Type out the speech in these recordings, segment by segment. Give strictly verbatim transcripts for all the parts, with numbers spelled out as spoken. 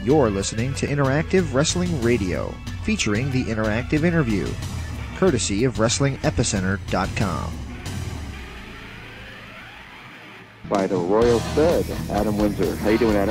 You're listening to Interactive Wrestling Radio, featuring the Interactive Interview, courtesy of Wrestling Epicenter dot com. By the Royal Stud, Adam Windsor. How you doing, Adam?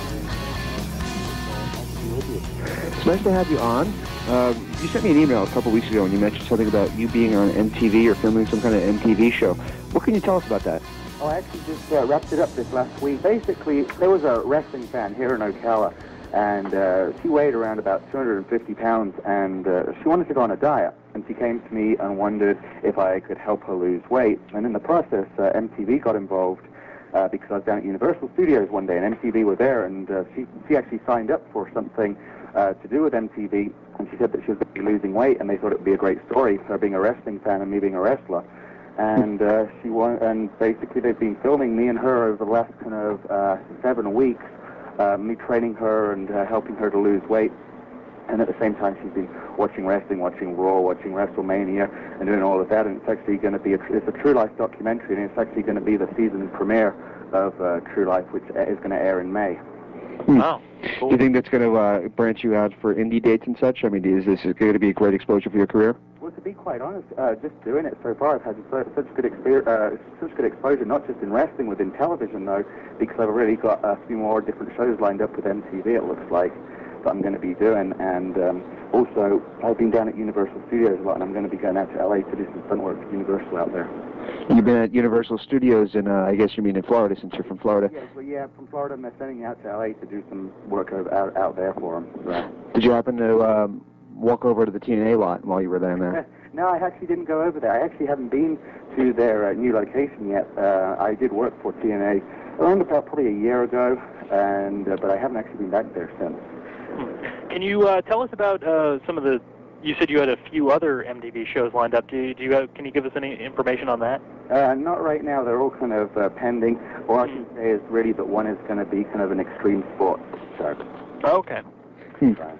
It's nice to have you on. Uh, you sent me an email a couple weeks ago and you mentioned something about you being on M T V or filming some kind of M T V show. What can you tell us about that? Oh, I actually just uh, wrapped it up this last week. Basically, there was a wrestling fan here in Ocala, and uh, she weighed around about two hundred fifty pounds, and uh, she wanted to go on a diet. And she came to me and wondered if I could help her lose weight. And in the process, uh, M T V got involved uh, because I was down at Universal Studios one day, and M T V were there, and uh, she, she actually signed up for something uh, to do with M T V, and she said that she was going to be losing weight, and they thought it would be a great story, her being a wrestling fan and me being a wrestler. And uh, she won, and basically they've been filming me and her over the last kind of uh, seven weeks, uh, me training her and uh, helping her to lose weight. And at the same time, she's been watching wrestling, watching Raw, watching WrestleMania, and doing all of that. And it's actually going to be a, it's a True Life documentary, and it's actually going to be the season premiere of uh, True Life, which is going to air in May. Wow. Cool. Do you think that's going to uh, branch you out for indie dates and such? I mean, is this going to be a great exposure for your career? Well, to be quite honest, uh, just doing it so far, I've had so, such good experience, uh, such good exposure, not just in wrestling, within television though, because I've already got a few more different shows lined up with M T V. It looks like that I'm going to be doing, and um, also I've been down at Universal Studios a lot, and I'm going to be going out to L A to do some stunt work for Universal out there. You've been at Universal Studios, in, uh, I guess you mean in Florida, since you're from Florida. Yeah, well, yeah, from Florida, and they're sending me out to L A to do some work out, out there for them. So. Did you happen to um, walk over to the T N A lot while you were down there? No, I actually didn't go over there. I actually haven't been to their uh, new location yet. Uh, I did work for T N A around about probably a year ago, and uh, but I haven't actually been back there since. Can you uh, tell us about uh, some of the? You said you had a few other M T V shows lined up. Do you, do you have, can you give us any information on that? Uh, not right now. They're all kind of uh, pending. All I can say is really that one is going to be kind of an extreme sport show. Okay. Hmm. Right.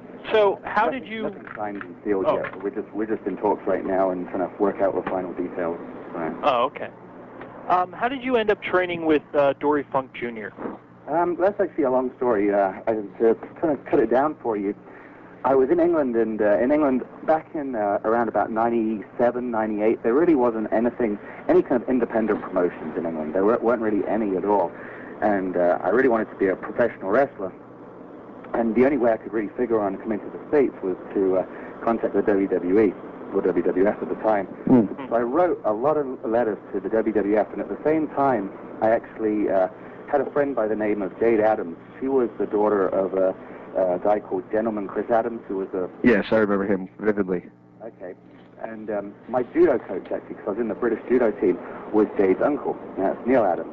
So how nothing, did you? Nothing signed and sealed oh. yet. We're just we're just in talks right now and trying to work out the final details. Right. Oh, okay. Um, how did you end up training with uh, Dory Funk Junior? Um, that's actually a long story. Uh, I, to kind of cut it down for you, I was in England, and uh, in England back in uh, around about ninety-seven, ninety-eight, there really wasn't anything, any kind of independent promotions in England. There weren't really any at all, and uh, I really wanted to be a professional wrestler. And the only way I could really figure on coming to the States was to uh, contact the W W E, or W W F at the time. Mm-hmm. So I wrote a lot of letters to the W W F, and at the same time, I actually uh, had a friend by the name of Jade Adams. She was the daughter of a, a guy called Gentleman Chris Adams, who was a... Yes, I remember him vividly. Okay. And um, my judo coach, actually, because I was in the British judo team, was Jade's uncle. That's Neil Adams.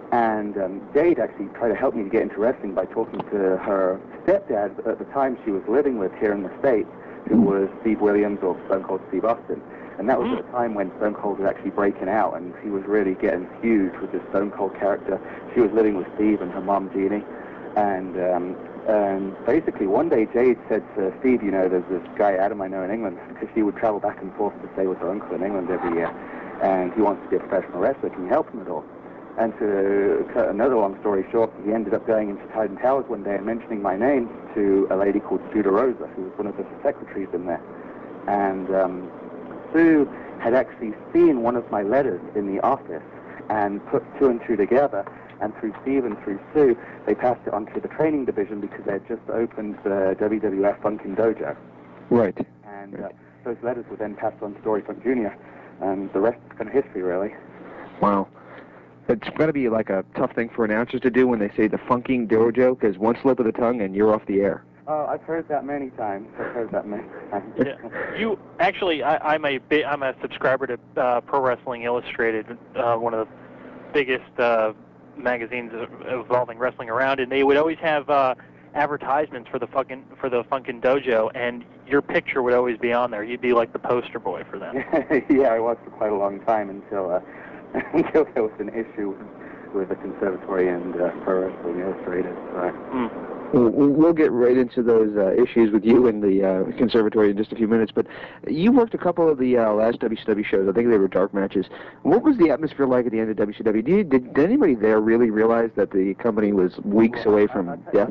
And um, Jade actually tried to help me to get into wrestling by talking to her stepdad at the time she was living with here in the States, who was Steve Williams, or Stone Cold Steve Austin. And that was at a time when Stone Cold was actually breaking out, and he was really getting huge with this Stone Cold character. She was living with Steve and her mom, Jeannie. And, um, and basically one day Jade said to Steve, you know, there's this guy Adam I know in England, because she would travel back and forth to stay with her uncle in England every year, and he wants to be a professional wrestler. Can you help him at all? And to cut another long story short, he ended up going into Titan Towers one day and mentioning my name to a lady called Sue Rosa, who was one of the secretaries in there. And um, Sue had actually seen one of my letters in the office and put two and two together, and through Steve and through Sue, they passed it on to the training division because they had just opened the W W F Funkin' Dojo. Right. And right. Uh, those letters were then passed on to Dory Funk Junior, and the rest is kind of history, really. Wow. It's got to be like a tough thing for announcers to do when they say the funking dojo, because one slip of the tongue and you're off the air. Oh, I've heard that many times. I've heard that many times. Yeah. You actually, I, I'm a bi- I'm a subscriber to uh, Pro Wrestling Illustrated, uh, one of the biggest uh, magazines involving wrestling around, and they would always have uh, advertisements for the fucking for the Funkin' Dojo, and your picture would always be on there. You'd be like the poster boy for them. Yeah, I was for quite a long time until. Uh, until there was an issue with the conservatory and uh, Pro Wrestling Illustrated. So. Mm. We'll, we'll get right into those uh, issues with you and the uh, conservatory in just a few minutes, but you worked a couple of the uh, last W C W shows. I think they were dark matches. What was the atmosphere like at the end of W C W? Did, did, did anybody there really realize that the company was weeks well, away I, from I'll tell, death? I'll tell, you, I'll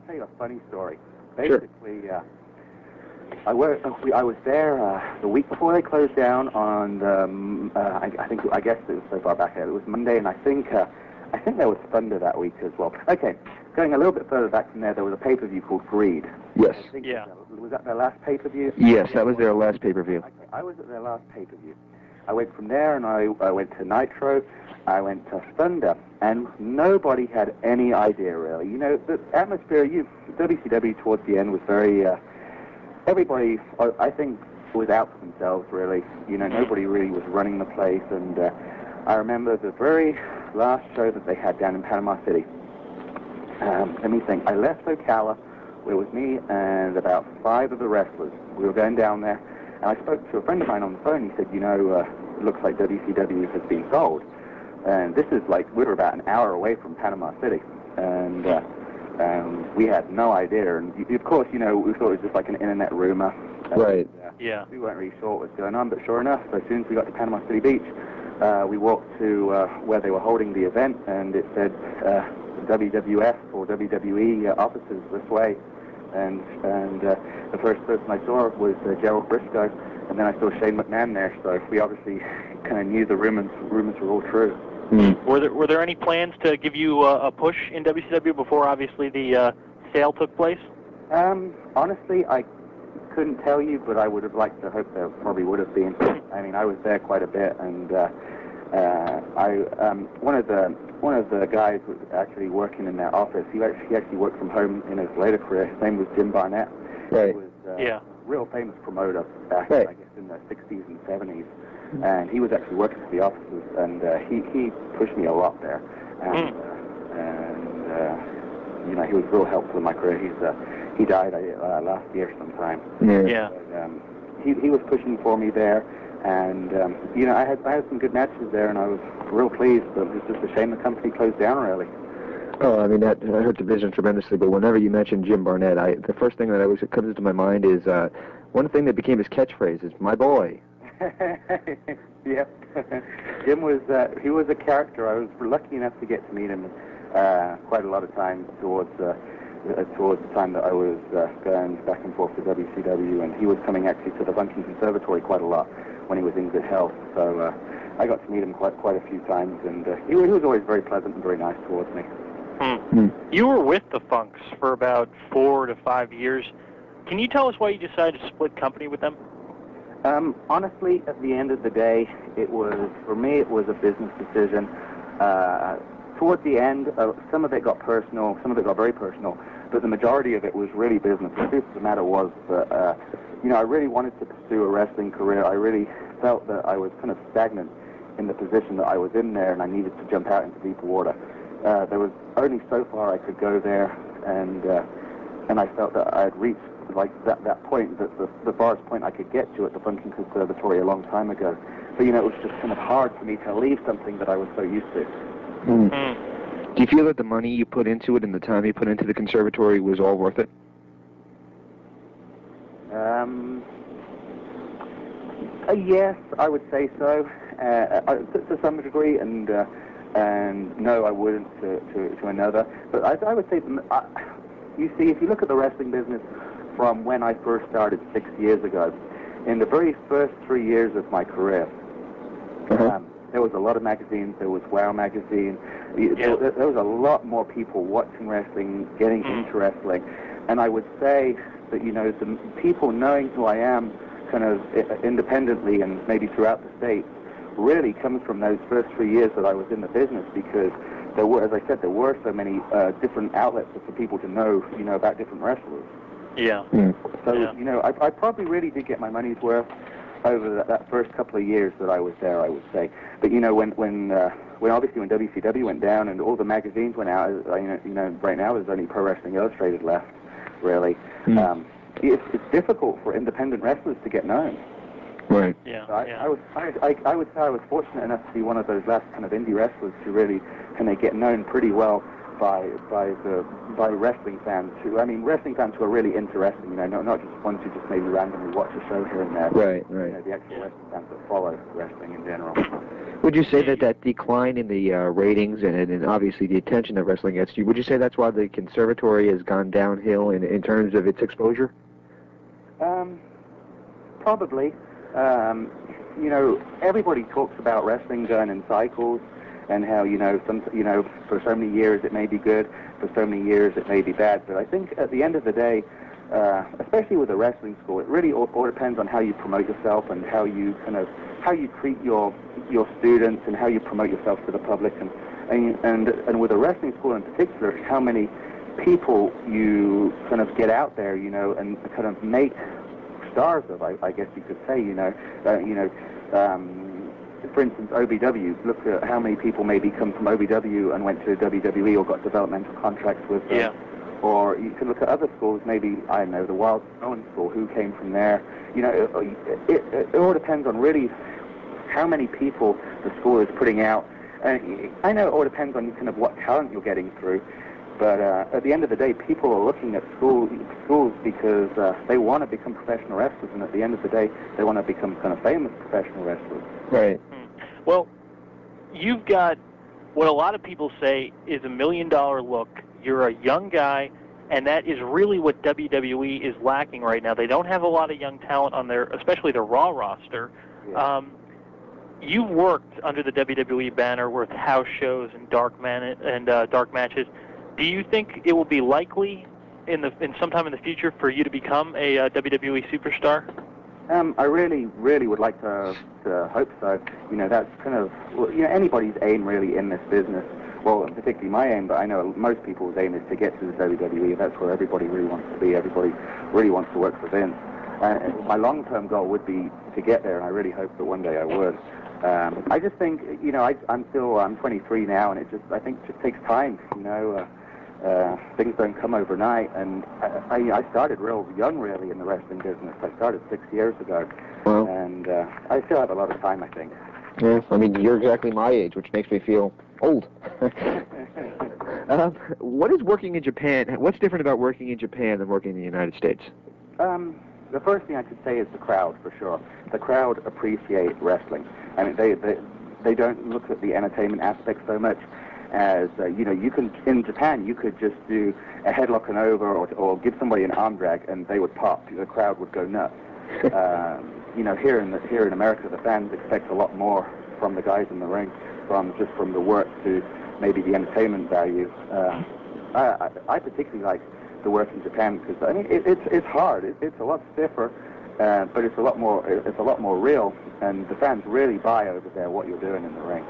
tell you a funny story. Basically, sure. uh, I, were, I was there uh, the week before they closed down on, the, um, uh, I, I think, I guess it was so far back, it was Monday, and I think uh, I think there was Thunder that week as well. Okay, going a little bit further back from there, there was a pay-per-view called Greed. Yes. I think yeah. Was, was that their last pay-per-view? Yes, that was their last pay-per-view. Okay, I was at their last pay-per-view. I went from there, and I, I went to Nitro, I went to Thunder, and nobody had any idea, really. You know, the atmosphere, you, W C W towards the end was very, uh, everybody, I think, was out for themselves, really. You know, nobody really was running the place, and uh, I remember the very last show that they had down in Panama City. Um, let me think. I left Ocala. It was me and about five of the wrestlers. We were going down there, and I spoke to a friend of mine on the phone. He said, you know, uh, it looks like W C W has been sold. And this is like, we were about an hour away from Panama City. And uh, um, we had no idea. And of course, you know, we thought it was just like an internet rumor. Right. And, uh, yeah. We weren't really sure what was going on, but sure enough, as soon as we got to Panama City Beach, uh, we walked to uh, where they were holding the event, and it said uh, W W F or W W E uh, offices this way. And and uh, the first person I saw was uh, Gerald Briscoe, and then I saw Shane McMahon there. So we obviously kind of knew the rumors rumors were all true. Mm. Were there were there any plans to give you uh, a push in W C W before obviously the uh, sale took place? Um, honestly, I couldn't tell you, but I would have liked to hope there probably would have been. I mean, I was there quite a bit, and uh, uh, I um, one of the one of the guys was actually working in their office. He actually, he actually worked from home in his later career. His name was Jim Barnett. Right. He was uh, yeah. a real famous promoter back, right. I guess, in the sixties and seventies. And he was actually working for the offices, and uh, he, he pushed me a lot there. And, mm. uh, and uh, you know, he was real helpful in my career. He's uh, he died uh, last year sometime. Yeah. yeah. But, um, he he was pushing for me there, and um, you know, I had I had some good matches there, and I was real pleased. But it was just a shame the company closed down, really. Oh, I mean, that, that hurt the business tremendously, but whenever you mention Jim Barnett, I, the first thing that always comes into my mind is uh, one thing that became his catchphrase is, my boy. Yep. Jim was, uh, he was a character. I was lucky enough to get to meet him uh, quite a lot of times towards, uh, uh, towards the time that I was uh, going back and forth to W C W, and he was coming actually to the Bunking Conservatory quite a lot when he was in good health, so uh, I got to meet him quite quite a few times, and uh, he, he was always very pleasant and very nice towards me. Hmm. Hmm. You were with the Funks for about four to five years. Can you tell us why you decided to split company with them? Um, honestly, at the end of the day, it was, for me, it was a business decision. Uh, towards the end, uh, some of it got personal, some of it got very personal, but the majority of it was really business. The truth of the matter was that, uh, you know, I really wanted to pursue a wrestling career. I really felt that I was kind of stagnant in the position that I was in there, and I needed to jump out into deeper water. Uh, there was only so far I could go there, and uh, and I felt that I had reached like that, that point, that the, the farthest point I could get to at the Bunking Conservatory a long time ago. But, you know, it was just kind of hard for me to leave something that I was so used to. Mm. Mm. Do you feel that the money you put into it and the time you put into the conservatory was all worth it? Um, uh, yes, I would say so, uh, uh, to, to some degree, and uh, and no, I wouldn't to, to, to another. But I, I would say, uh, you see, if you look at the wrestling business from when I first started six years ago, in the very first three years of my career, Uh-huh. um, there was a lot of magazines. There was WOW magazine. Yeah. There, there was a lot more people watching wrestling, getting Mm. into wrestling, and I would say that, you know, the people knowing who I am kind of independently and maybe throughout the state really comes from those first three years that I was in the business, because there were, as I said, there were so many uh, different outlets for people to know, you know, about different wrestlers. Yeah. Mm. So, Yeah. you know, I, I probably really did get my money's worth over that, that first couple of years that I was there, I would say. But, you know, when when uh, when obviously when W C W went down and all the magazines went out, uh, you know, you know, right now there's only Pro Wrestling Illustrated left, really. Mm. Um, it's, it's difficult for independent wrestlers to get known. Right. Yeah. So I, yeah. I, was, I, I, I would say I was fortunate enough to be one of those last kind of indie wrestlers to really kind of get known pretty well by by the by wrestling fans who, I mean, wrestling fans who are really into wrestling, you know, not, not just ones who just maybe randomly watch a show here and there. Right, right. You know, the actual wrestling fans that follow wrestling in general. Would you say that that decline in the uh, ratings and, and obviously the attention that wrestling gets to you, would you say that's why the conservatory has gone downhill in, in terms of its exposure? Um, probably. Um, you know, everybody talks about wrestling going in cycles and how, you know, some, you know, for so many years it may be good, for so many years it may be bad. But I think at the end of the day, uh, especially with a wrestling school, it really all, all depends on how you promote yourself and how you kind of, how you treat your your students and how you promote yourself to the public. And, and, and, and with a wrestling school in particular, how many people you kind of get out there, you know, and kind of make stars of, I, I guess you could say, you know, uh, you know, um, for instance, O B W. Look at how many people maybe come from O B W and went to W W E or got developmental contracts with them. Yeah. Or you can look at other schools, maybe, I don't know, the Wild Stone School, who came from there. You know, it, it, it all depends on really how many people the school is putting out. And I know it all depends on kind of what talent you're getting through. But uh, at the end of the day, people are looking at school, schools because uh, they want to become professional wrestlers, and at the end of the day, they want to become kind of famous professional wrestlers. Right. Well, you've got what a lot of people say is a million-dollar look. You're a young guy, and that is really what W W E is lacking right now. They don't have a lot of young talent on their, especially their Raw roster. Yeah. Um, you worked under the W W E banner with house shows and dark man and uh, dark matches. Do you think it will be likely in the in sometime in the future for you to become a uh, W W E superstar? Um, I really, really would like to, to hope so. You know, that's kind of, well, you know, anybody's aim really in this business. Well, particularly my aim, but I know most people's aim is to get to the W W E. That's where everybody really wants to be. Everybody really wants to work for Vince. Uh, my long-term goal would be to get there, and I really hope that one day I would. Um, I just think, you know, I, I'm still, I'm twenty-three now, and it just, I think, it just takes time. You know, uh, uh, things don't come overnight, and I, I, I started real young, really, in the wrestling business. I started six years ago, Well, and uh, I still have a lot of time, I think. yeah, I mean, you're exactly my age, which makes me feel old. um, what is working in Japan? What's different about working in Japan than working in the United States? Um, the first thing I could say is the crowd, for sure. The crowd appreciate wrestling. I mean, they they, they don't look at the entertainment aspect so much as, uh, you know, you can, in Japan, you could just do a headlock and over or, or give somebody an arm drag and they would pop. The crowd would go nuts. um, you know, here in the, here in America, the fans expect a lot more from the guys in the ring, from just from the work to maybe the entertainment value. Uh, I, I, I particularly like the work in Japan because I mean it, it's it's hard. It, it's a lot stiffer, uh, but it's a lot more it's a lot more real, and the fans really buy over there what you're doing in the ring.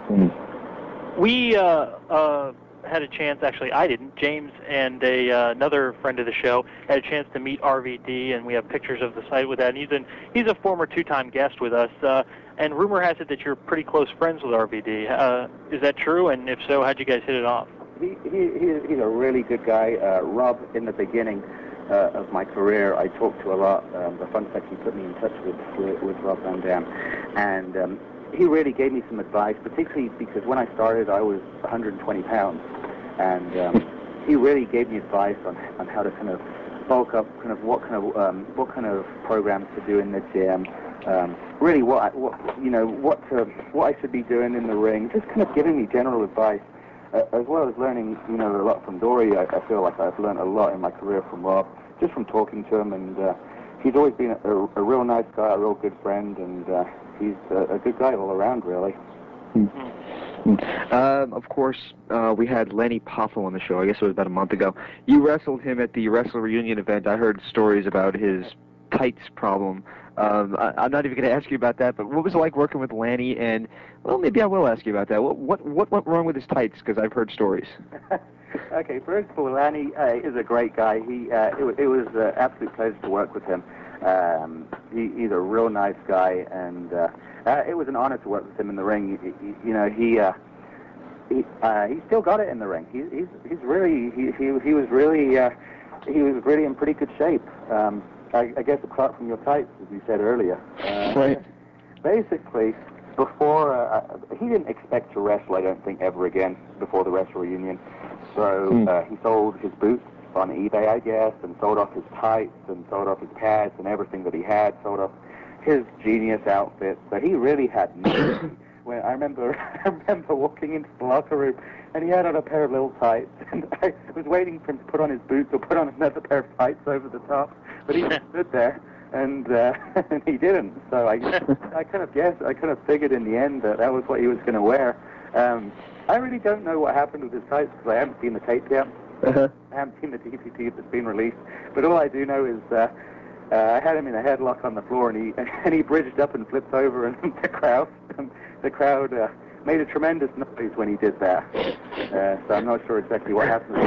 Mm. We uh, uh, had a chance, actually I didn't, James and a, uh, another friend of the show had a chance to meet R V D, and we have pictures of the site with that, and he's, an, he's a former two-time guest with us, uh, and rumor has it that you're pretty close friends with R V D. Uh, is that true, and if so, how'd you guys hit it off? He, he, he's a really good guy. Uh, Rob, in the beginning uh, of my career, I talked to a lot. Um, the Fun Section put me in touch with, with, with Rob Van Dam, and um, he really gave me some advice, particularly because when I started, I was one hundred twenty pounds, and um, he really gave me advice on on how to kind of bulk up, kind of what kind of um, what kind of programs to do in the gym, um, really what I, what you know what to, what I should be doing in the ring, just kind of giving me general advice, uh, as well as learning you know a lot from Dory. I, I feel like I've learned a lot in my career from Rob, just from talking to him, and uh, he's always been a, a, a real nice guy, a real good friend, and uh, he's a, a good guy all around, really. Mm. Um, of course, uh, we had Lenny Poffo on the show. I guess it was about a month ago. You wrestled him at the Wrestle Reunion event. I heard stories about his tights problem. Um, I, I'm not even going to ask you about that, but what was it like working with Lanny? And, well, maybe I will ask you about that. What what, what went wrong with his tights? Because I've heard stories. Okay, first of all, Lanny uh, is a great guy. He uh, it, was, it was an absolute pleasure to work with him. Um, he, he's a real nice guy, and uh, uh, it was an honor to work with him in the ring. You, you, you know, he uh, he uh, he still got it in the ring. He, he's he's really he he, he was really uh, he was really in pretty good shape. Um, I, I guess apart from your tights, as you said earlier. Uh, Right. Basically, before uh, he didn't expect to wrestle, I don't think, ever again before the Wrestle Reunion. So Mm. uh, he sold his boots on eBay, I guess, and sold off his tights, and sold off his pads, and everything that he had, sold off his Genius outfit. So he really had nothing when I remember, I remember walking into the locker room, and he had on a pair of little tights, and I was waiting for him to put on his boots or put on another pair of tights over the top, but he just stood there, and uh, and he didn't. So I, I kind of guessed, I kind of figured in the end that that was what he was going to wear. Um, I really don't know what happened with his tights because I haven't seen the tape yet. Uh-huh. I haven't seen the D V D that's been released, but all I do know is uh, uh, I had him in a headlock on the floor, and he and he bridged up and flipped over, and the crowd, the crowd uh, made a tremendous noise when he did that. Uh, so I'm not sure exactly what happened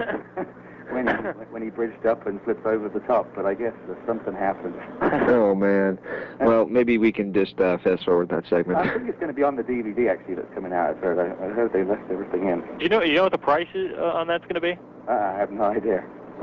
when he when he bridged up and flipped over the top, but I guess uh, something happened. Oh man. Well, maybe we can just uh, fast forward that segment. I think it's going to be on the D V D actually that's coming out. I've heard. I, I heard they left everything in. You know, you know what the price is, uh, on that's going to be? Uh, I have no idea.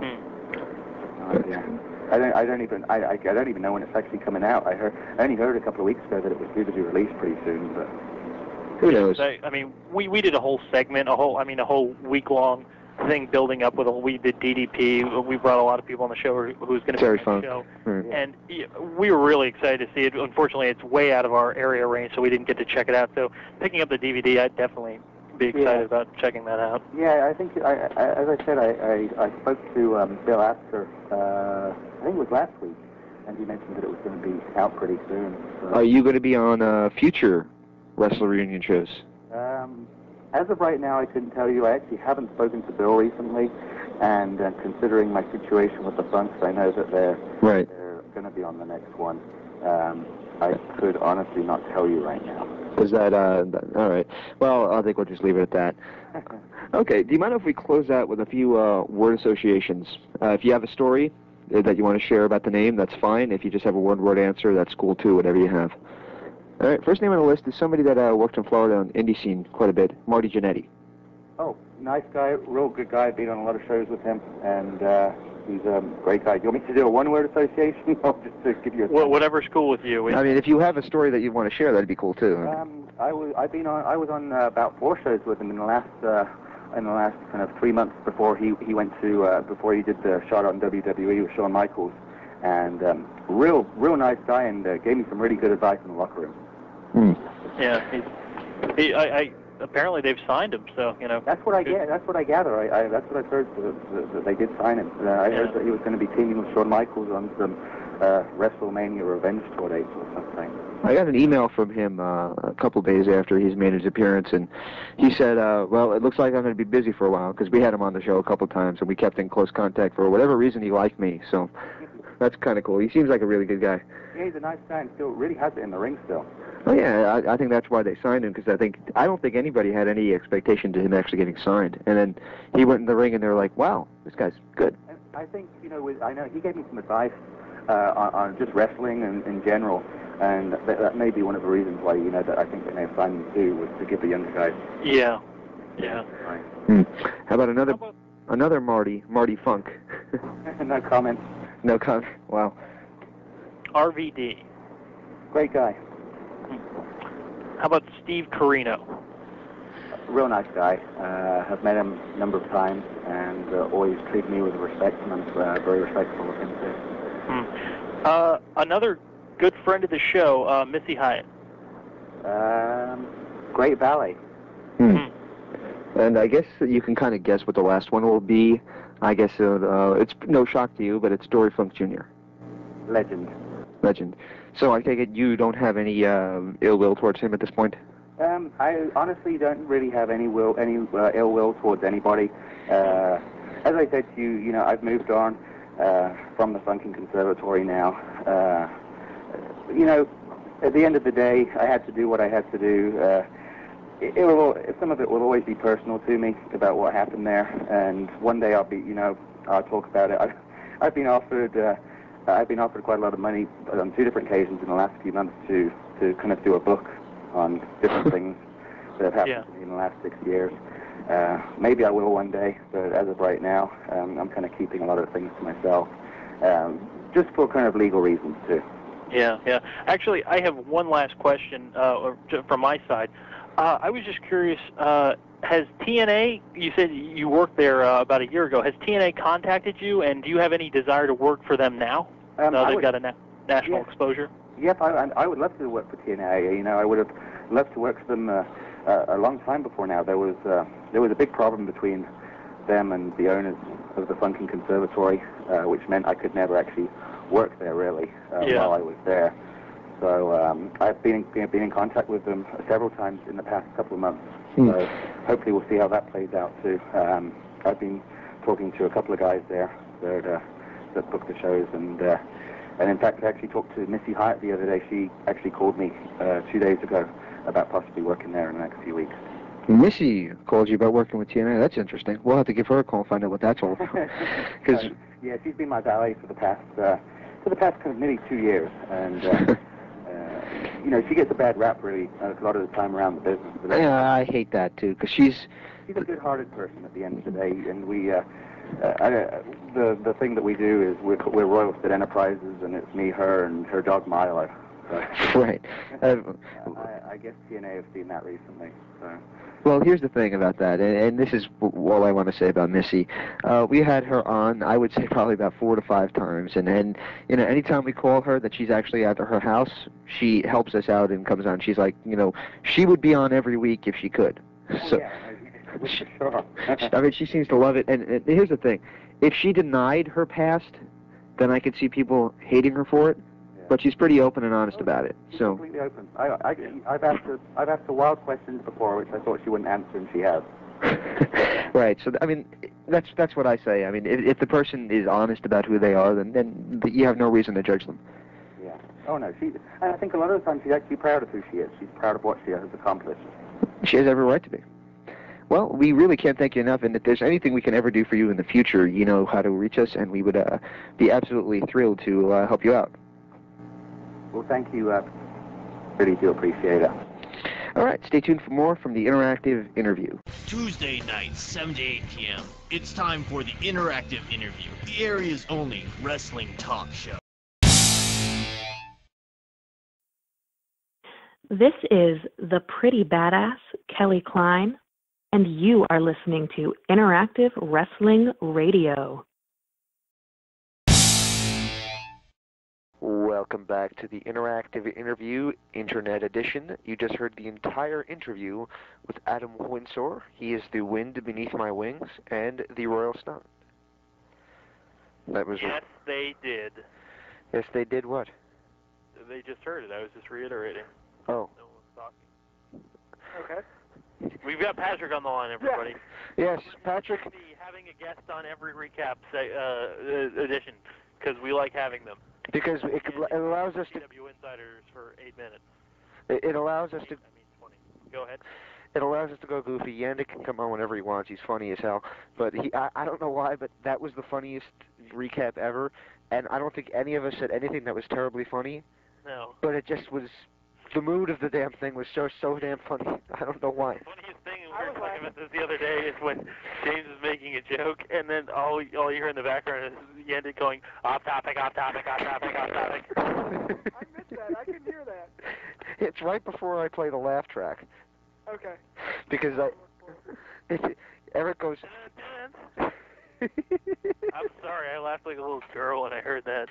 Hmm. No idea. I don't. I don't even. I, I. I don't even know when it's actually coming out. I heard. I only heard a couple of weeks ago that it was due to be released pretty soon. But who knows? I, I mean, we we did a whole segment, a whole. I mean, a whole week long thing building up with. A, we did D D P. We brought a lot of people on the show who, who's going to be on fun. the show, Hmm. and we were really excited to see it. Unfortunately, it's way out of our area range, so we didn't get to check it out. So picking up the D V D, I'd definitely be excited Yeah. about checking that out. yeah, I think. I, I, as I said, I, I, I spoke to um, Bill Astor. Uh, I think it was last week, and he mentioned that it was going to be out pretty soon. So. Are you going to be on uh, future Wrestler Reunion shows? Um, as of right now, I couldn't tell you. I actually haven't spoken to Bill recently, and uh, considering my situation with the Funks, I know that they're Right. they're going to be on the next one. Um, I could honestly not tell you right now. Is that, uh, th- all right. Well, I think we'll just leave it at that. Okay, do you mind if we close out with a few uh, word associations? Uh, if you have a story uh, that you want to share about the name, that's fine. If you just have a one-word answer, that's cool too, whatever you have. All right, first name on the list is somebody that uh, worked in Florida on indie scene quite a bit, Marty Jannetty. Oh, nice guy, real good guy. Been on a lot of shows with him, and uh, he's a great guy. Do you want me to do a one-word association, or just to give you a... Wh- whatever's cool with you. I mean, if you have a story that you want to share, that'd be cool too. Um, I was, I've been on, I was on uh, about four shows with him in the last, uh, in the last kind of three months before he, he went to, uh, before he did the shot on W W E with Shawn Michaels, and um, real, real nice guy, and uh, gave me some really good advice in the locker room. Hmm. Yeah, he's, he, I, I apparently they've signed him, so you know. That's what I get. That's what I gather. I, I that's what I've heard. That, that, that they did sign him. Uh, I Yeah. heard that he was going to be teaming with Shawn Michaels on some uh, WrestleMania Revenge tour dates or something. I got an email from him uh, a couple days after he's made his appearance, and he said, uh, well, it looks like I'm going to be busy for a while, because we had him on the show a couple times, and we kept in close contact. For whatever reason, he liked me, so that's kind of cool. He seems like a really good guy. Yeah, he's a nice guy and still really has it in the ring still. Oh yeah, I, I think that's why they signed him, because I think I don't think anybody had any expectation to him actually getting signed. And then he went in the ring, and they were like, "Wow, this guy's good." And I think you know, with, I know he gave me some advice uh, on, on just wrestling and in general, and that, that may be one of the reasons why you know that I think they may have signed him too, was to give the younger guys. Yeah, yeah. Right. Hmm. How about another How about- another Marty, Marty Funk? No comment. No comment. Wow. R V D. Great guy. How about Steve Carino? Real nice guy. Uh, I've met him a number of times and uh, always treated me with respect, and I'm uh, very respectful of him too. Hmm. Uh, another good friend of the show, uh, Missy Hyatt. Um, great valet. Hmm. Hmm. And I guess you can kind of guess what the last one will be. I guess uh, uh, it's no shock to you, but it's Dory Funk Junior Legend. Legend. So I take it you don't have any uh, ill will towards him at this point? Um, I honestly don't really have any will, any uh, ill will towards anybody. Uh, as I said to you, you know, I've moved on uh, from the funking conservatory now. Uh, you know, at the end of the day, I had to do what I had to do. Uh, it, it will, some of it will always be personal to me about what happened there, and one day I'll be, you know, I'll talk about it. I've, I've been offered, uh, I've been offered quite a lot of money on two different occasions in the last few months to to kind of do a book on different things that have happened Yeah. to me in the last six years. Uh, maybe I will one day, but as of right now, um, I'm kind of keeping a lot of things to myself, um, just for kind of legal reasons too. Yeah, yeah. Actually, I have one last question uh, or j- from my side. Uh, I was just curious, uh, has T N A, you said you worked there uh, about a year ago, has T N A contacted you, and do you have any desire to work for them now? Um, now I they've would- got a na- national yeah. exposure? Yep, I, I I would love to work for T N A. You know, I would have loved to work for them uh, uh, a long time before now. There was uh, there was a big problem between them and the owners of the Funkin' Conservatory, uh, which meant I could never actually work there really uh, yeah. while I was there. So um, I've been in, been in contact with them several times in the past couple of months. Hmm. So hopefully we'll see how that plays out too. Um, I've been talking to a couple of guys there that, uh, that book the shows, and uh, and in fact I actually talked to Missy Hyatt the other day. She actually called me uh, two days ago about possibly working there in the next few weeks. Missy called you about working with T N A. That's interesting. We'll have to give her a call and find out what that's all about. Cause uh, yeah, she's been my valet for the past uh, for the past kind of nearly two years, and uh, uh, you know, she gets a bad rap really uh, a lot of the time around the business. But yeah, I hate that too, because she's she's a good-hearted person at the end of the day, and we. Uh, uh, I, the the thing that we do is we're we're Royal Stud Enterprises, and it's me, her, and her dog Milo. So. Right. Uh, I, I guess T N A have seen that recently. So. Well, here's the thing about that, and, and this is all I want to say about Missy. Uh, we had her on, I would say probably about four to five times, and and you know, anytime we call her that she's actually at her house, she helps us out and comes on. She's like, you know, she would be on every week if she could. Oh, so, yeah, for sure. I mean, she seems to love it. And, and here's the thing: if she denied her past, then I could see people hating her for it. But she's pretty open and honest oh, about it. She's so completely open. I, I, I've asked her, I've asked her wild questions before, which I thought she wouldn't answer, and she has. Right. So I mean, that's that's what I say. I mean, if, if the person is honest about who they are, then then you have no reason to judge them. Yeah. Oh no. She. And I think a lot of the time she's actually proud of who she is. She's proud of what she has accomplished. She has every right to be. Well, we really can't thank you enough, and if there's anything we can ever do for you in the future, you know how to reach us, and we would uh, be absolutely thrilled to uh, help you out. Well, thank you. Uh, really do appreciate it. All right, stay tuned for more from the interactive interview. Tuesday nights, seven to eight p m It's time for the interactive interview, the area's only wrestling talk show. This is the pretty badass Kelly Klein, and you are listening to Interactive Wrestling Radio. Welcome back to the Interactive Interview, Internet Edition. You just heard the entire interview with Adam Windsor. He is the wind beneath my wings and the Royal Stunt. That was yes, a... they did. Yes, they did what? They just heard it. I was just reiterating. Oh. No one's talking. Okay. We've got Patrick on the line, everybody. Yeah. Yes, Patrick. We're going to be having a guest on every recap say, uh, edition, because we like having them. Because it, it allows us to... C W Insiders for eight minutes. It, it allows us to... I mean twenty. Go ahead. It allows us to go goofy. Yannick can come on whenever he wants. He's funny as hell. But he, I, I don't know why, but that was the funniest recap ever. And I don't think any of us said anything that was terribly funny. No. But it just was... The mood of the damn thing was so so damn funny. I don't know why. The funniest thing, we were talking about this the other day, is when James is making a joke, and then all all you hear in the background is Yandick going, off topic, off topic, off topic, off topic. I missed that. I can hear that. It's right before I play the laugh track. Okay. Because I... It, Eric goes... I'm sorry, I laughed like a little girl when I heard that.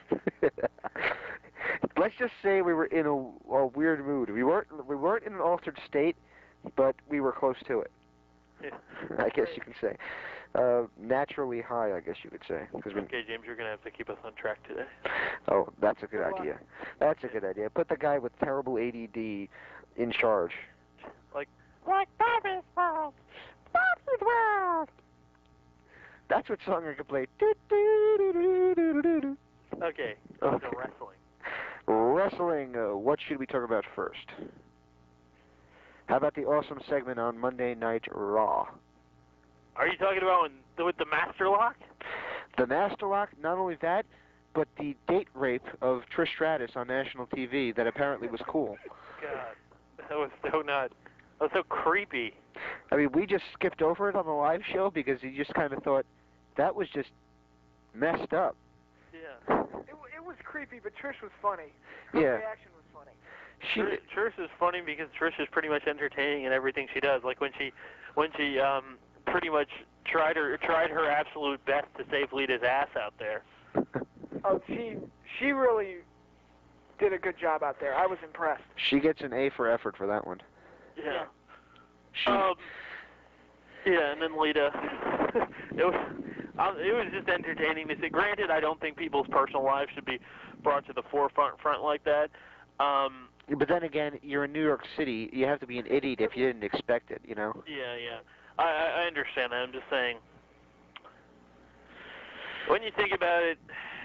Let's just say we were in a, a weird mood. We weren't we weren't in an altered state, but we were close to it. Yeah. I guess you can say. Uh, naturally high, I guess you could say. Cause we, okay, James, you're going to have to keep us on track today. Oh, that's a good idea. That's a good idea. Put the guy with terrible A D D in charge. Like, like Bobby's World! Bobby's World! That's what song I could play. Okay, Okay. so wrestling. Wrestling, uh, what should we talk about first? How about the awesome segment on Monday Night Raw? Are you talking about when, with the Master Lock? The Master Lock, not only that, but the date rape of Trish Stratus on national T V that apparently was cool. God, that was so not, that was so creepy. I mean, we just skipped over it on the live show because you just kind of thought that was just messed up. Yeah. It, it was creepy, but Trish was funny. Her yeah. reaction was funny. She, Trish, Trish is funny because Trish is pretty much entertaining in everything she does. Like when she, when she um, pretty much tried her tried her absolute best to save Lita's ass out there. Oh, she she really did a good job out there. I was impressed. She gets an A for effort for that one. Yeah. Um. Yeah, and then Lita. it was. Um, it was just entertaining to see. Granted, I don't think people's personal lives should be brought to the forefront front like that. Um. But then again, you're in New York City. You have to be an idiot if you didn't expect it, you know? Yeah, yeah. I, I I understand that. I'm just saying. When you think about it,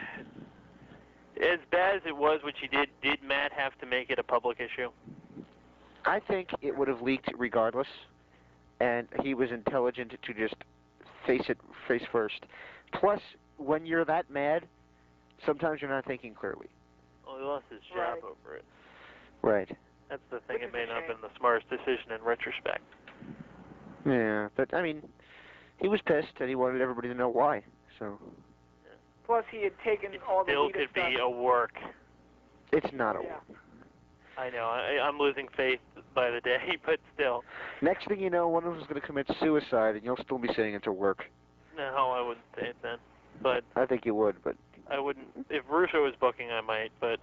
as bad as it was what she did, did Matt have to make it a public issue? I think it would have leaked regardless, and he was intelligent to just face it face first. Plus, when you're that mad, sometimes you're not thinking clearly. Well, he lost his job Right. over it. Right. That's the thing. Which It is may a not have shame. been the smartest decision in retrospect. Yeah, but I mean, he was pissed, and he wanted everybody to know why. So Plus, he had taken It all the still Lita could stuff. be a work. it's not a. Yeah. I know. I, I'm losing faith by the day, but still. Next thing you know, one of them is going to commit suicide, and you'll still be saying it's a work. No, I wouldn't say it then. But I think you would, but I wouldn't. If Russo was booking, I might. But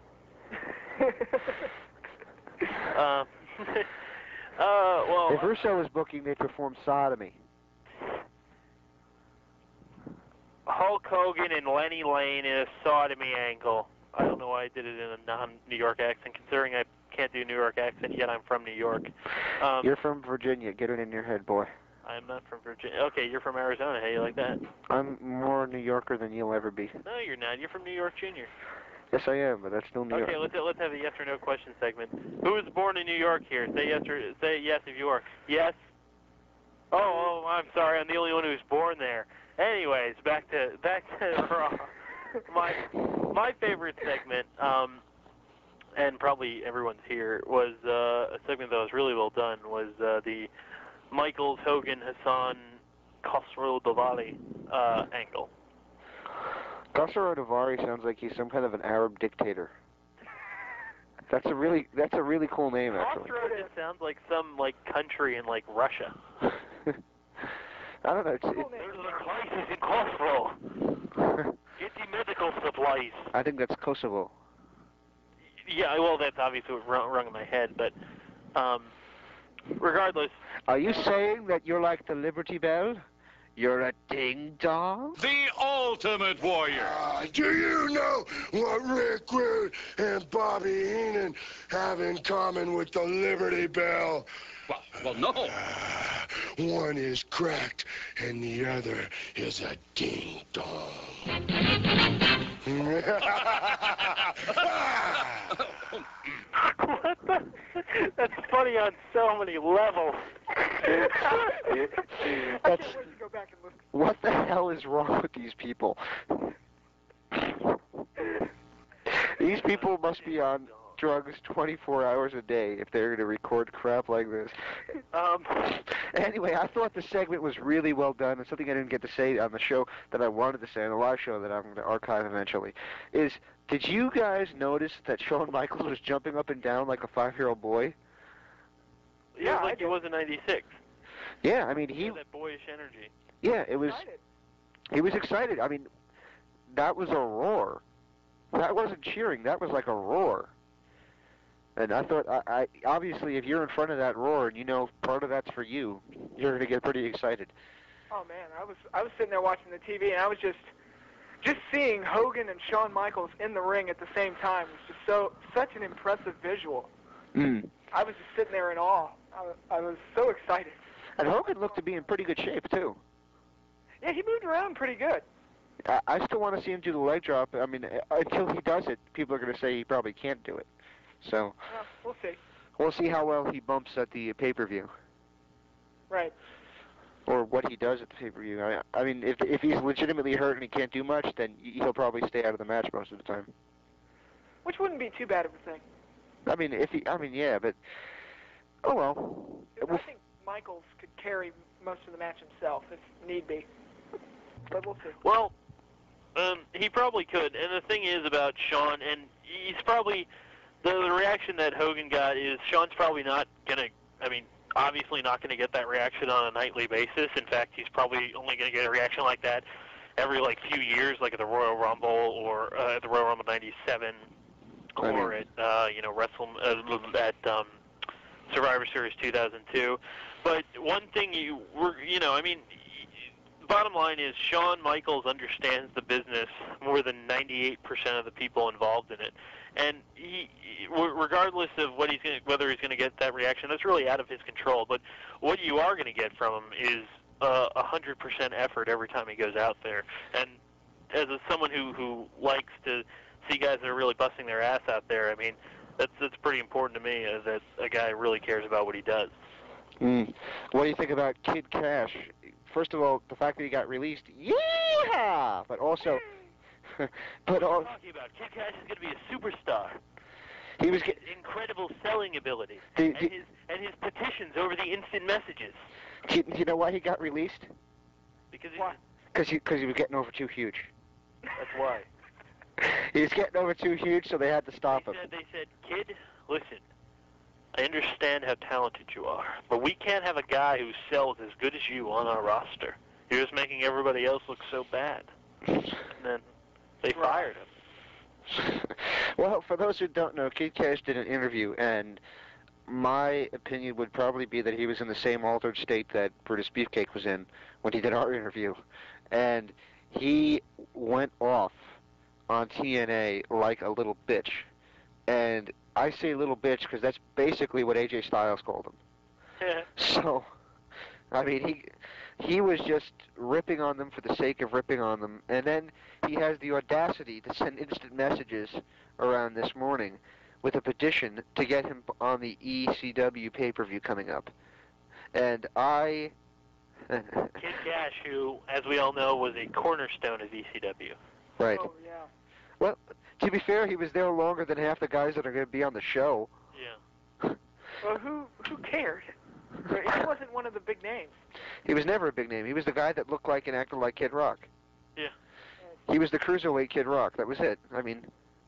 uh, uh, well. if Russo was booking, they'd perform sodomy. Hulk Hogan and Lenny Lane in a sodomy angle. I don't know why I did it in a non-New York accent, considering I can't do a New York accent, yet I'm from New York. Um, You're from Virginia. Get it in your head, boy. I'm not from Virginia. Okay, you're from Arizona. How you like that? I'm more New Yorker than you'll ever be. No, you're not. You're from New York Junior. Yes, I am, but that's still New Okay, York. let's let's have a yes or no question segment. Who was born in New York here? Say yes or say yes if you are. Yes. Oh, oh, I'm sorry. I'm the only one who's born there. Anyways, back to back to Raw. My my favorite segment, um, and probably everyone's here, was uh, a segment that was really well done. Was uh, the Michaels, Hogan, Hassan, Khosrow Davari uh, angle. Khosrow Davari sounds like he's some kind of an Arab dictator. That's a really that's a really cool name, actually. Khosrow just sounds like some like country in like Russia. I don't know. It's, Cool it, name. There's a crisis in Khosrow. Get the medical supplies. I think that's Kosovo. Yeah, well, that's obviously what rung, rung in my head, but um, regardless. Are you saying that you're like the Liberty Bell? You're a ding-dong? The Ultimate Warrior. Ah, do you know what Rick Rude and Bobby Heenan have in common with the Liberty Bell? Well, well, no. Ah, one is cracked and the other is a ding-dong. What the? That's funny on so many levels. I That's, can't wait to go back and listen. what the hell is wrong with these people? These people must be on drugs twenty-four hours a day if they're going to record crap like this. Um, Anyway, I thought the segment was really well done, and something I didn't get to say on the show that I wanted to say on the live show that I'm going to archive eventually is, did you guys notice that Shawn Michaels was jumping up and down like a five-year-old boy? he Yeah, was I like he did. was in ninety-six. Yeah, I mean, He he, had that boyish energy. yeah, it was, Excited. he was excited. I mean, that was a roar. That wasn't cheering, that was like a roar. And I thought, I, I obviously, if you're in front of that roar and you know part of that's for you, you're going to get pretty excited. Oh man, I was I was sitting there watching the T V and I was just just seeing Hogan and Shawn Michaels in the ring at the same time was just so such an impressive visual. Mm. I was just sitting there in awe. I was, I was so excited. And Hogan looked to be in pretty good shape, too. Yeah, he moved around pretty good. I, I still want to see him do the leg drop. I mean, uh, until he does it, people are going to say he probably can't do it. So Well, we'll see. we'll see how well he bumps at the pay-per-view, Right. or what he does at the pay-per-view. I, I mean, if if he's legitimately hurt and he can't do much, then he'll probably stay out of the match most of the time. Which wouldn't be too bad of a thing. I mean, if he, I mean, yeah, but oh well. I think Michaels could carry most of the match himself if need be. But we'll see. Well, um, he probably could. And the thing is about Shawn, and he's probably, the, the reaction that Hogan got is Shawn's probably not going to, I mean, obviously not going to get that reaction on a nightly basis. In fact, he's probably only going to get a reaction like that every, like, few years, like at the Royal Rumble or uh, at the Royal Rumble ninety-seven I or mean- at, uh, you know, Wrestle, uh, at um, Survivor Series two thousand two. But one thing you were, you know, I mean, bottom line is Shawn Michaels understands the business more than ninety-eight percent of the people involved in it, and he, regardless of what he's gonna, whether he's going to get that reaction, that's really out of his control. But what you are going to get from him is a uh, hundred percent effort every time he goes out there. And as a, someone who who likes to see guys that are really busting their ass out there, I mean, that's that's pretty important to me. Uh, that a guy really cares about what he does. Mm. What do you think about Kid Cash? First of all, the fact that he got released, yeah, but also, but all, talking about Kid Cash is going to be a superstar. He was his incredible selling ability the, and the, his and his petitions over the instant messages. You, you know why he got released? Because he, Because he, because he was getting over too huge. That's why. He was getting over too huge, so they had to stop they him. Said, they said, kid, listen. I understand how talented you are, but we can't have a guy who sells as good as you on our roster. You're just making everybody else look so bad. And then they fired him. Well, for those who don't know, Kid Cash did an interview, and my opinion would probably be that he was in the same altered state that Brutus Beefcake was in when he did our interview. And he went off on T N A like a little bitch. And I say little bitch because that's basically what A J Styles called him. Yeah. So, I mean, he he was just ripping on them for the sake of ripping on them. And then he has the audacity to send instant messages around this morning with a petition to get him on the E C W pay-per-view coming up. And I... Kid Cash, who, as we all know, was a cornerstone of E C W. Right. Oh, yeah. Well, to be fair, he was there longer than half the guys that are going to be on the show. Yeah. Well, who who cared? He wasn't one of the big names. He was never a big name. He was the guy that looked like and acted like Kid Rock. Yeah. He was the cruiserweight Kid Rock. That was it. I mean,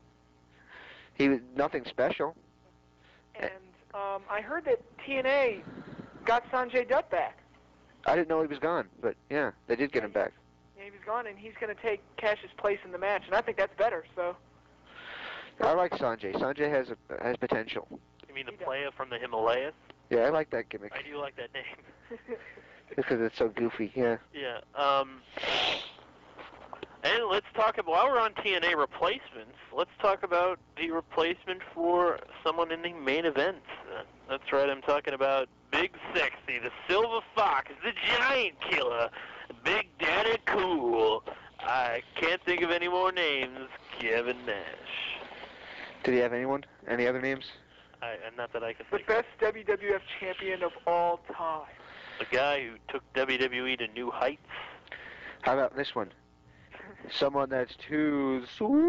he was nothing special. And um, I heard that T N A got Sanjay Dutt back. I didn't know he was gone, but yeah, they did get him back. Yeah, he was gone, and he's going to take Cash's place in the match, and I think that's better. So. I like Sanjay. Sanjay has a, has potential. You mean the playa from the Himalayas? Yeah, I like that gimmick. I do like that name. Because it's so goofy, yeah. Yeah. Um, and let's talk about, while we're on T N A replacements, let's talk about the replacement for someone in the main event. Uh, that's right, I'm talking about Big Sexy, the Silver Fox, the Giant Killer, Big Daddy Cool. I can't think of any more names. Kevin Nash. Did he have anyone? Any other names? I, not that I can The think best W W F champion of all time. of. The guy who took W W E to new heights. How about this one? Someone that's too sweet.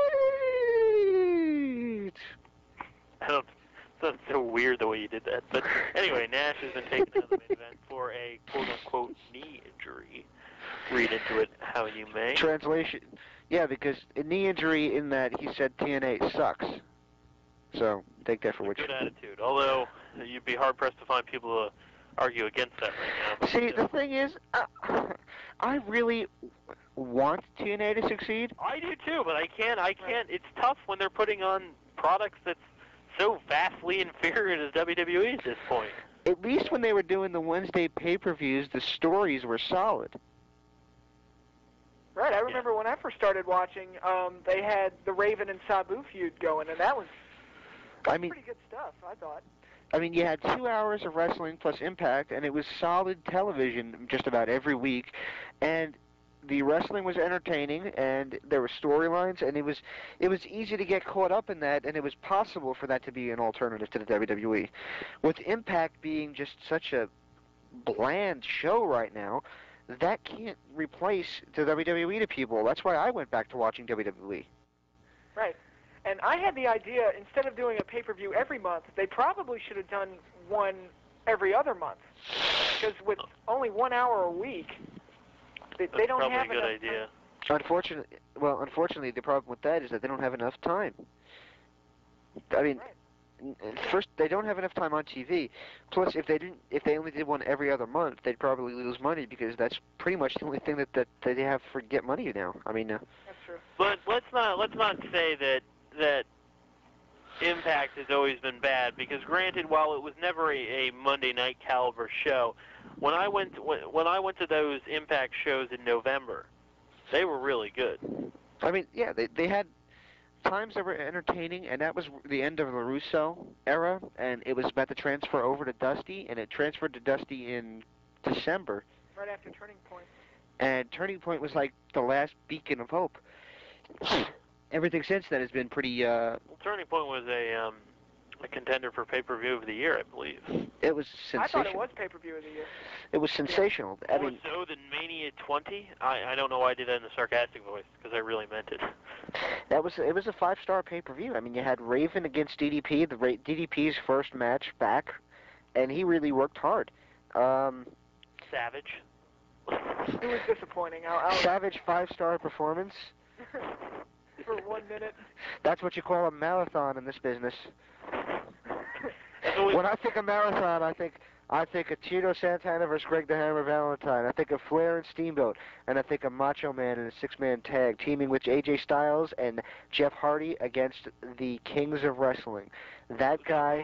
I don't. That's so weird the way you did that. But anyway, Nash has been taken to the main event for a quote-unquote knee injury. Read into it how you may. Translation. Yeah, because a knee injury in that he said T N A sucks. So, take that for what you... Good attitude. Although, you'd be hard-pressed to find people to argue against that right now. See, the thing is, uh, I really want T N A to succeed. I do too, but I can't, I can't, it's tough when they're putting on products that's so vastly inferior to W W E at this point. At least when they were doing the Wednesday pay-per-views, the stories were solid. Right, I remember yeah. when I first started watching, um, they had the Raven and Sabu feud going, and that was, that was I mean, pretty good stuff, I thought. I mean, you had two hours of wrestling plus Impact, and it was solid television just about every week, and the wrestling was entertaining, and there were storylines, and it was it was easy to get caught up in that, and it was possible for that to be an alternative to the W W E. With Impact being just such a bland show right now, that can't replace the W W E to people. That's why I went back to watching W W E. Right. And I had the idea, instead of doing a pay-per-view every month, they probably should have done one every other month. Because with only one hour a week, they, they don't have enough That's probably a good idea. Unfortunately, well, unfortunately, the problem with that is that they don't have enough time. I mean, right. First, they don't have enough time on T V. Plus, if they didn't, if they only did one every other month, they'd probably lose money because that's pretty much the only thing that that, that they have for get money now. I mean, uh, that's true. But let's not let's not say that that Impact has always been bad because, granted, while it was never a, a Monday night caliber show, when I went to, when, when I went to those Impact shows in November, they were really good. I mean, yeah, they they had times that were entertaining, and that was the end of the Russo era, and it was about to transfer over to Dusty, and it transferred to Dusty in December. Right after Turning Point. And Turning Point was like the last beacon of hope. Everything since then has been pretty. Uh, well, Turning Point was a um, a contender for pay-per-view of the year, I believe. It was sensational. I thought it was pay-per-view of the year. It was sensational. Yeah. I mean, more so than Mania twenty. I I don't know why I did that in a sarcastic voice because I really meant it. That was it was a five-star pay-per-view. I mean, you had Raven against D D P, the Ra- D D P's first match back, and he really worked hard. Um, Savage. It was disappointing. I'll, I'll... Savage five-star performance. For one minute. That's what you call a marathon in this business. When I think of marathon, I think I think of Tito Santana versus Greg the Hammer Valentine. I think of Flair and Steamboat, and I think of Macho Man in a six-man tag, teaming with A J Styles and Jeff Hardy against the Kings of Wrestling. That guy.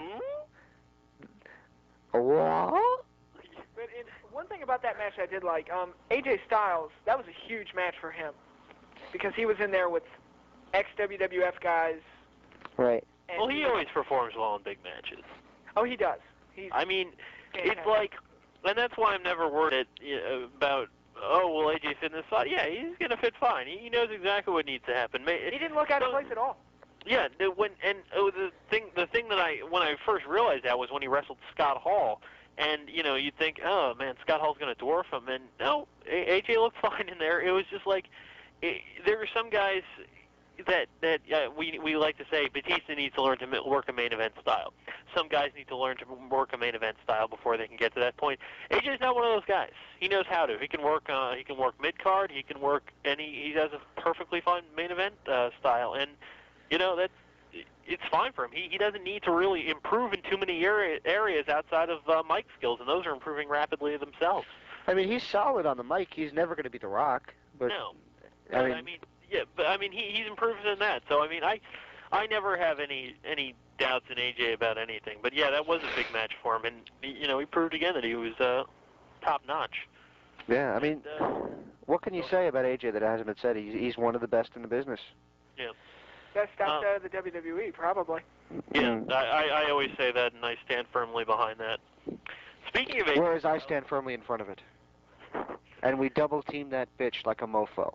What? But in, one thing about that match I did like, um, A J Styles, that was a huge match for him because he was in there with ex-W W F guys. Right. Well, he always performs well in big matches. Oh, he does. He's I mean, fantastic. it's like, and that's why I'm never worried about, oh, will A J fit in this slot? Yeah, he's going to fit fine. He knows exactly what needs to happen. He didn't look out of place at all. Yeah, the, when and oh, the thing, the thing that I when I first realized that was when he wrestled Scott Hall, and you know you'd think, oh man, Scott Hall's going to dwarf him, and no, A J looked fine in there. It was just like it, there are some guys that that uh, we we like to say Batista needs to learn to work a main event style. Some guys need to learn to work a main event style before they can get to that point. A J's not one of those guys. He knows how to. He can work. Uh, he can work mid card. He can work any. He has a perfectly fine main event uh, style, and you know that's it's fine for him. He he doesn't need to really improve in too many area, areas outside of uh, mic skills, and those are improving rapidly themselves. I mean, he's solid on the mic. He's never going to be The Rock, but no. I But, mean, I mean, yeah, but I mean, he he's improved in that. So I mean, I I never have any any doubts in A J about anything. But yeah, that was a big match for him, and you know, he proved again that he was uh, top notch. yeah. I mean, And, uh, what can you say about A J that hasn't been said? He's he's one of the best in the business. yeah. Best Um, outside of the W W E, probably. Yeah, I, I I always say that, and I stand firmly behind that. Speaking of A J, Whereas I stand firmly in front of it, and we double team that bitch like a mofo.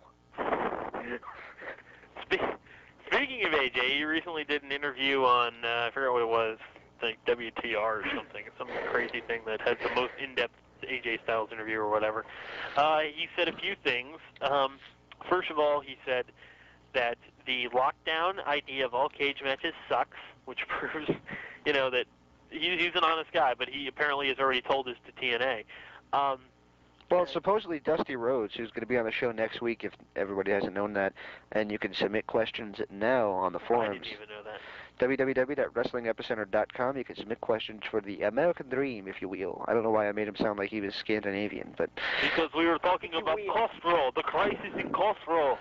Spe- Speaking of A J, he recently did an interview on, uh, I forget what it was, like W T R or something, some crazy thing that has the most in-depth A J Styles interview or whatever. Uh, he said a few things. Um, first of all, he said that the lockdown idea of all cage matches sucks, which proves, you know, that he, he's an honest guy, but he apparently has already told this to T N A. Um, Well, supposedly Dusty Rhodes, who's going to be on the show next week, if everybody hasn't known that, and you can submit questions now on the I forums. didn't even know that. w w w dot wrestling epicenter dot com. You can submit questions for the American Dream, if you will. I don't know why I made him sound like he was Scandinavian, but Because we were talking about Costro, the crisis in Costro.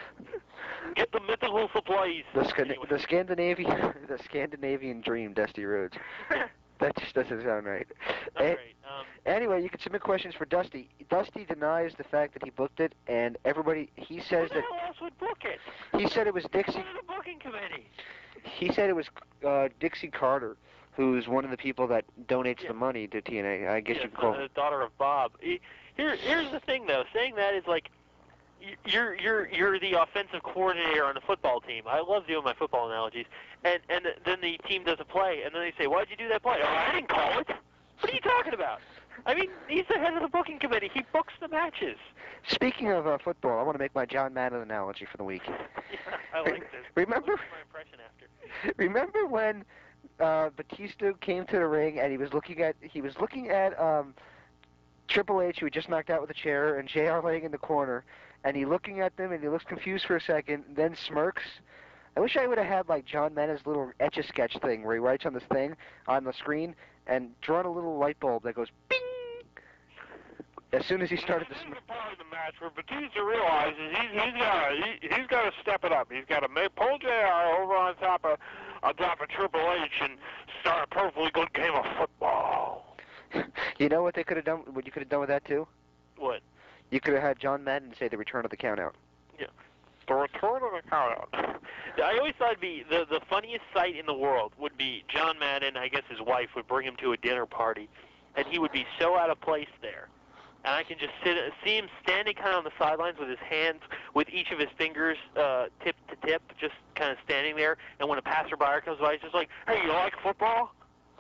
Get the medical supplies. the, Scan- Anyway. the Scandinavian, the Scandinavian Dream, Dusty Rhodes. That just doesn't sound right. All A- right. Um, Anyway, you can submit questions for Dusty. Dusty denies the fact that he booked it, and everybody, he says who the that hell else would book it? he said it was Dixie. Go to the booking committee. He said it was uh, Dixie Carter, who's one of the people that donates Yeah. the money to T N A. I guess Yes, you could call uh, him. the daughter of Bob. He, here, here's the thing, though. Saying that is like, y- you're you're you're the offensive coordinator on a football team. I love doing my football analogies. And and then the team does a play, and then they say, "Why'd you do that play?" Oh, I didn't call it. What are you talking about? I mean, he's the head of the booking committee. He books the matches. Speaking of uh, football, I want to make my John Madden analogy for the week. Yeah, I like this. Remember? What's my impression after? Remember when uh, Batista came to the ring and he was looking at he was looking at um, Triple H, who he just knocked out with a chair, and J R laying in the corner, and he looking at them and he looks confused for a second, then smirks. I wish I would have had like John Madden's little etch-a-sketch thing where he writes on this thing on the screen and drawn a little light bulb that goes bing as soon as he started to This is smirk. the part of the match where Batista realizes he's he's got he, he's got to step it up. He's got to make, pull J R over on top of I'll drop a Triple H and start a perfectly good game of football. You know what they could have done? What you could have done with that too? What? You could have had John Madden say the return of the countout. Yeah. The return of the countout. I always thought it'd be the the funniest sight in the world would be John Madden. I guess his wife would bring him to a dinner party, and he would be so out of place there. And I can just sit, see him standing kind of on the sidelines with his hands, with each of his fingers uh, tip to tip, just kind of standing there. And when a passerby comes by, he's just like, "Hey, you like football?"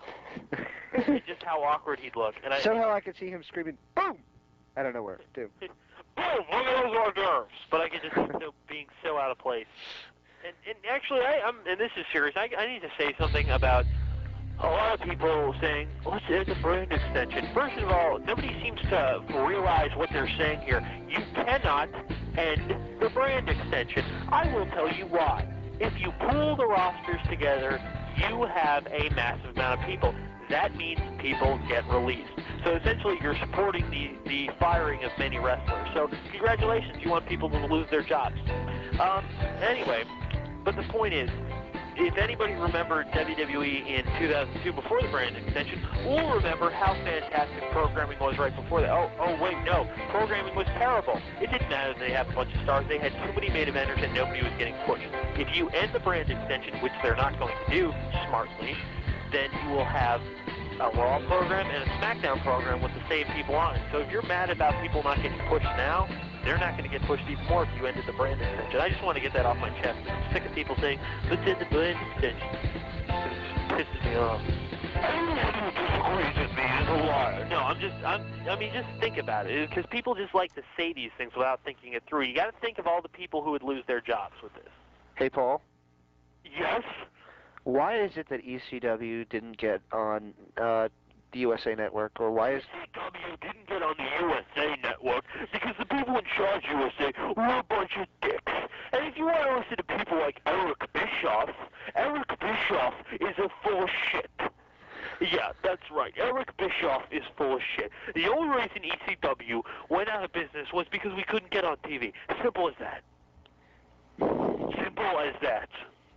Just how awkward he'd look. And I, Somehow I could see him screaming, "Boom!" out of nowhere, too. Boom! Look at those hors d'oeuvres. But I could just see so, being so out of place. And, and actually, I, I'm, and this is serious, I, I need to say something about a lot of people saying, let's add the brand extension. First of all, nobody seems to realize what they're saying here. You cannot end the brand extension. I will tell you why. If you pool the rosters together, you have a massive amount of people. That means people get released. So essentially, you're supporting the, the firing of many wrestlers. So congratulations, you want people to lose their jobs. Um, anyway, but the point is, if anybody remembered W W E in two thousand two before the brand extension, will remember how fantastic programming was right before that. Oh, oh wait, no. Programming was terrible. It didn't matter that they had a bunch of stars. They had too many main eventers and nobody was getting pushed. If you end the brand extension, which they're not going to do smartly, then you will have a Raw program and a SmackDown program with the same people on it. So if you're mad about people not getting pushed now, they're not going to get pushed even more if you ended the brand extension. I just want to get that off my chest. I'm sick of people saying, let's end the brand extension. It pisses me off. Everyone who disagrees with me is a liar. No, I'm just, I'm, I mean, just think about it. Because people just like to say these things without thinking it through. You got to think of all the people who would lose their jobs with this. Hey, Paul? Yes? Why is it that E C W didn't get on uh, the U S A Network, or why is... E C W didn't get on the U S A Network because the people in charge of U S A were a bunch of dicks. And if you want to listen to people like Eric Bischoff, Eric Bischoff is a full of shit. Yeah, that's right. Eric Bischoff is full of shit. The only reason E C W went out of business was because we couldn't get on T V. Simple as that. Simple as that.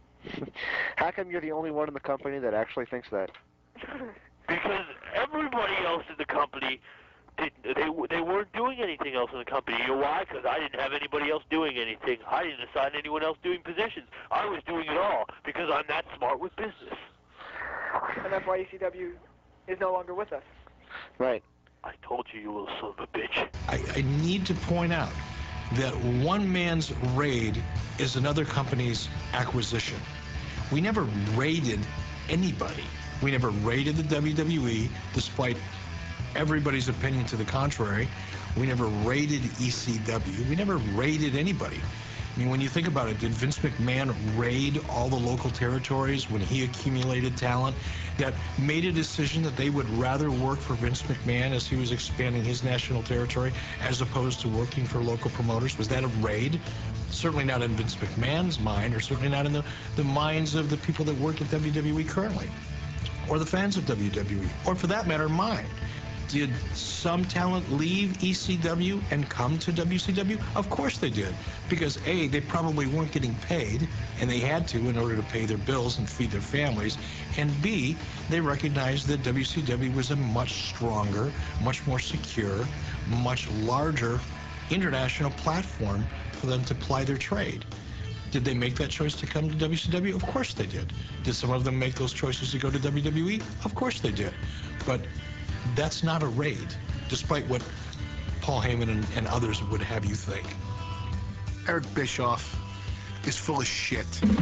How come you're the only one in the company that actually thinks that? Because everybody else in the company, didn't, they they weren't doing anything else in the company. You know why? Because I didn't have anybody else doing anything. I didn't assign anyone else doing positions. I was doing it all because I'm that smart with business. And that's why E C W is no longer with us. Right. I told you, you little son of a bitch. I, I need to point out that one man's raid is another company's acquisition. We never raided anybody. We never raided the W W E, despite everybody's opinion to the contrary. We never raided E C W. We never raided anybody. I mean, when you think about it, did Vince McMahon raid all the local territories when he accumulated talent that made a decision that they would rather work for Vince McMahon as he was expanding his national territory as opposed to working for local promoters? Was that a raid? Certainly not in Vince McMahon's mind, or certainly not in the, the minds of the people that work at W W E currently, or the fans of W W E, or for that matter, mine. Did some talent leave E C W and come to W C W? Of course they did, because A, they probably weren't getting paid, and they had to in order to pay their bills and feed their families, and B, they recognized that W C W was a much stronger, much more secure, much larger international platform for them to ply their trade. Did they make that choice to come to W C W? Of course they did. Did some of them make those choices to go to W W E? Of course they did. But that's not a raid, despite what Paul Heyman and, and others would have you think. Eric Bischoff is full of shit. T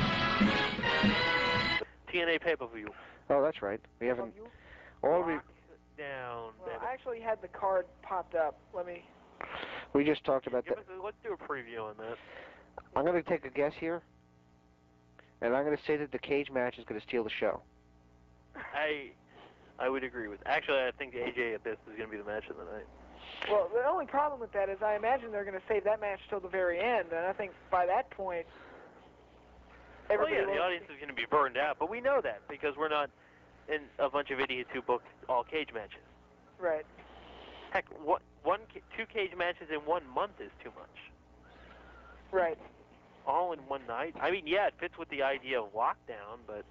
N A pay-per-view. Oh, that's right. We haven't... All we... Down. Well, I actually had the card popped up. Let me... We just talked about that. Let's do a preview on that. I'm going to take a guess here, and I'm going to say that the cage match is going to steal the show. I... I would agree with. Actually, I think A J Abyss is going to be the match of the night. Well, the only problem with that is I imagine they're going to save that match till the very end, and I think by that point, everybody well, yeah, the audience is going to be burned out, but we know that because we're not in a bunch of idiots who book all cage matches. Right. Heck, what, one, two cage matches in one month is too much. Right. all in one night. I mean, yeah, it fits with the idea of lockdown, but...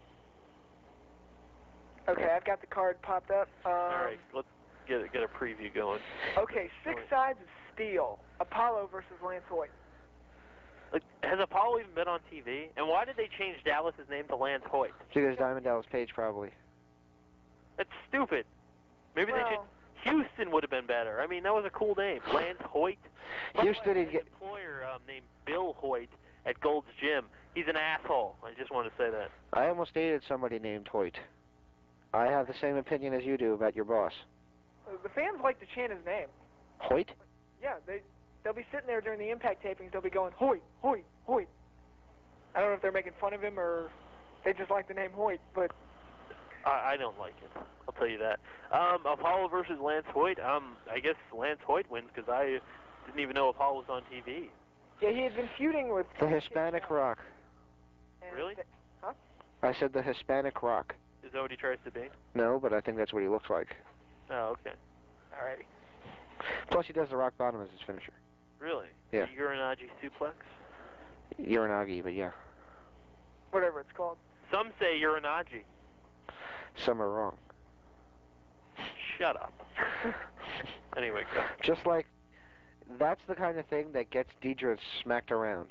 Okay, I've got the card popped up. Um, all right, let's get a, get a preview going. Okay, Six Sides of Steel, Apollo versus Lance Hoyt. Like, has Apollo even been on T V? And why did they change Dallas's name to Lance Hoyt? Because Diamond Dallas Page, probably. That's stupid. Maybe well, they should... Houston would have been better. I mean, that was a cool name. Lance Hoyt. Houston is get... an employer um, named Bill Hoyt at Gold's Gym. He's an asshole. I just want to say that. I almost dated somebody named Hoyt. I have the same opinion as you do about your boss. The fans like to chant his name. Hoyt? Yeah, they, they'll be sitting there during the Impact tapings. They'll be going, Hoyt, Hoyt, Hoyt. I don't know if they're making fun of him or they just like the name Hoyt, but... I, I don't like it. I'll tell you that. Um, Apollo versus Lance Hoyt. Um, I guess Lance Hoyt wins because I didn't even know Apollo was on T V. Yeah, he had been feuding with... The Hispanic Rock. Really? The, huh? I said the Hispanic Rock. Is that what he tries to be? No, but I think that's what he looks like. Oh, okay. Alrighty. Plus, he does the rock bottom as his finisher. Really? Yeah. The Uranagi suplex? Uranagi, but yeah. Whatever it's called. Some say Uranagi. Some are wrong. Shut up. Anyway, go. Just like, that's the kind of thing that gets Deidre smacked around.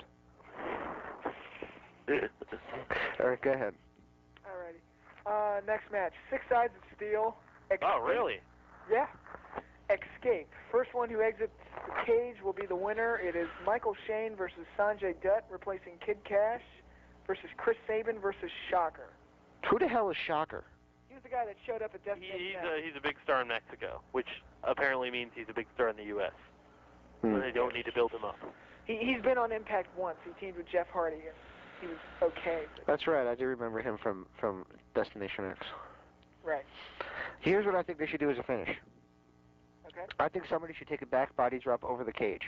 Alright, go ahead. Alrighty. Uh, next match, Six Sides of Steel. Escape. Oh, really? Yeah. Escape. First one who exits the cage will be the winner. It is Michael Shane versus Sanjay Dutt, replacing Kid Cash, versus Chris Sabin versus Shocker. Who the hell is Shocker? He was the guy that showed up at Death he, he's, a, he's a big star in Mexico, which apparently means he's a big star in the U S Hmm. They don't need to build him up. He, he's been on Impact once. He teamed with Jeff Hardy, and he was okay. But... That's right. I do remember him from, from Destination X. Right. Here's what I think they should do as a finish. Okay. I think somebody should take a back body drop over the cage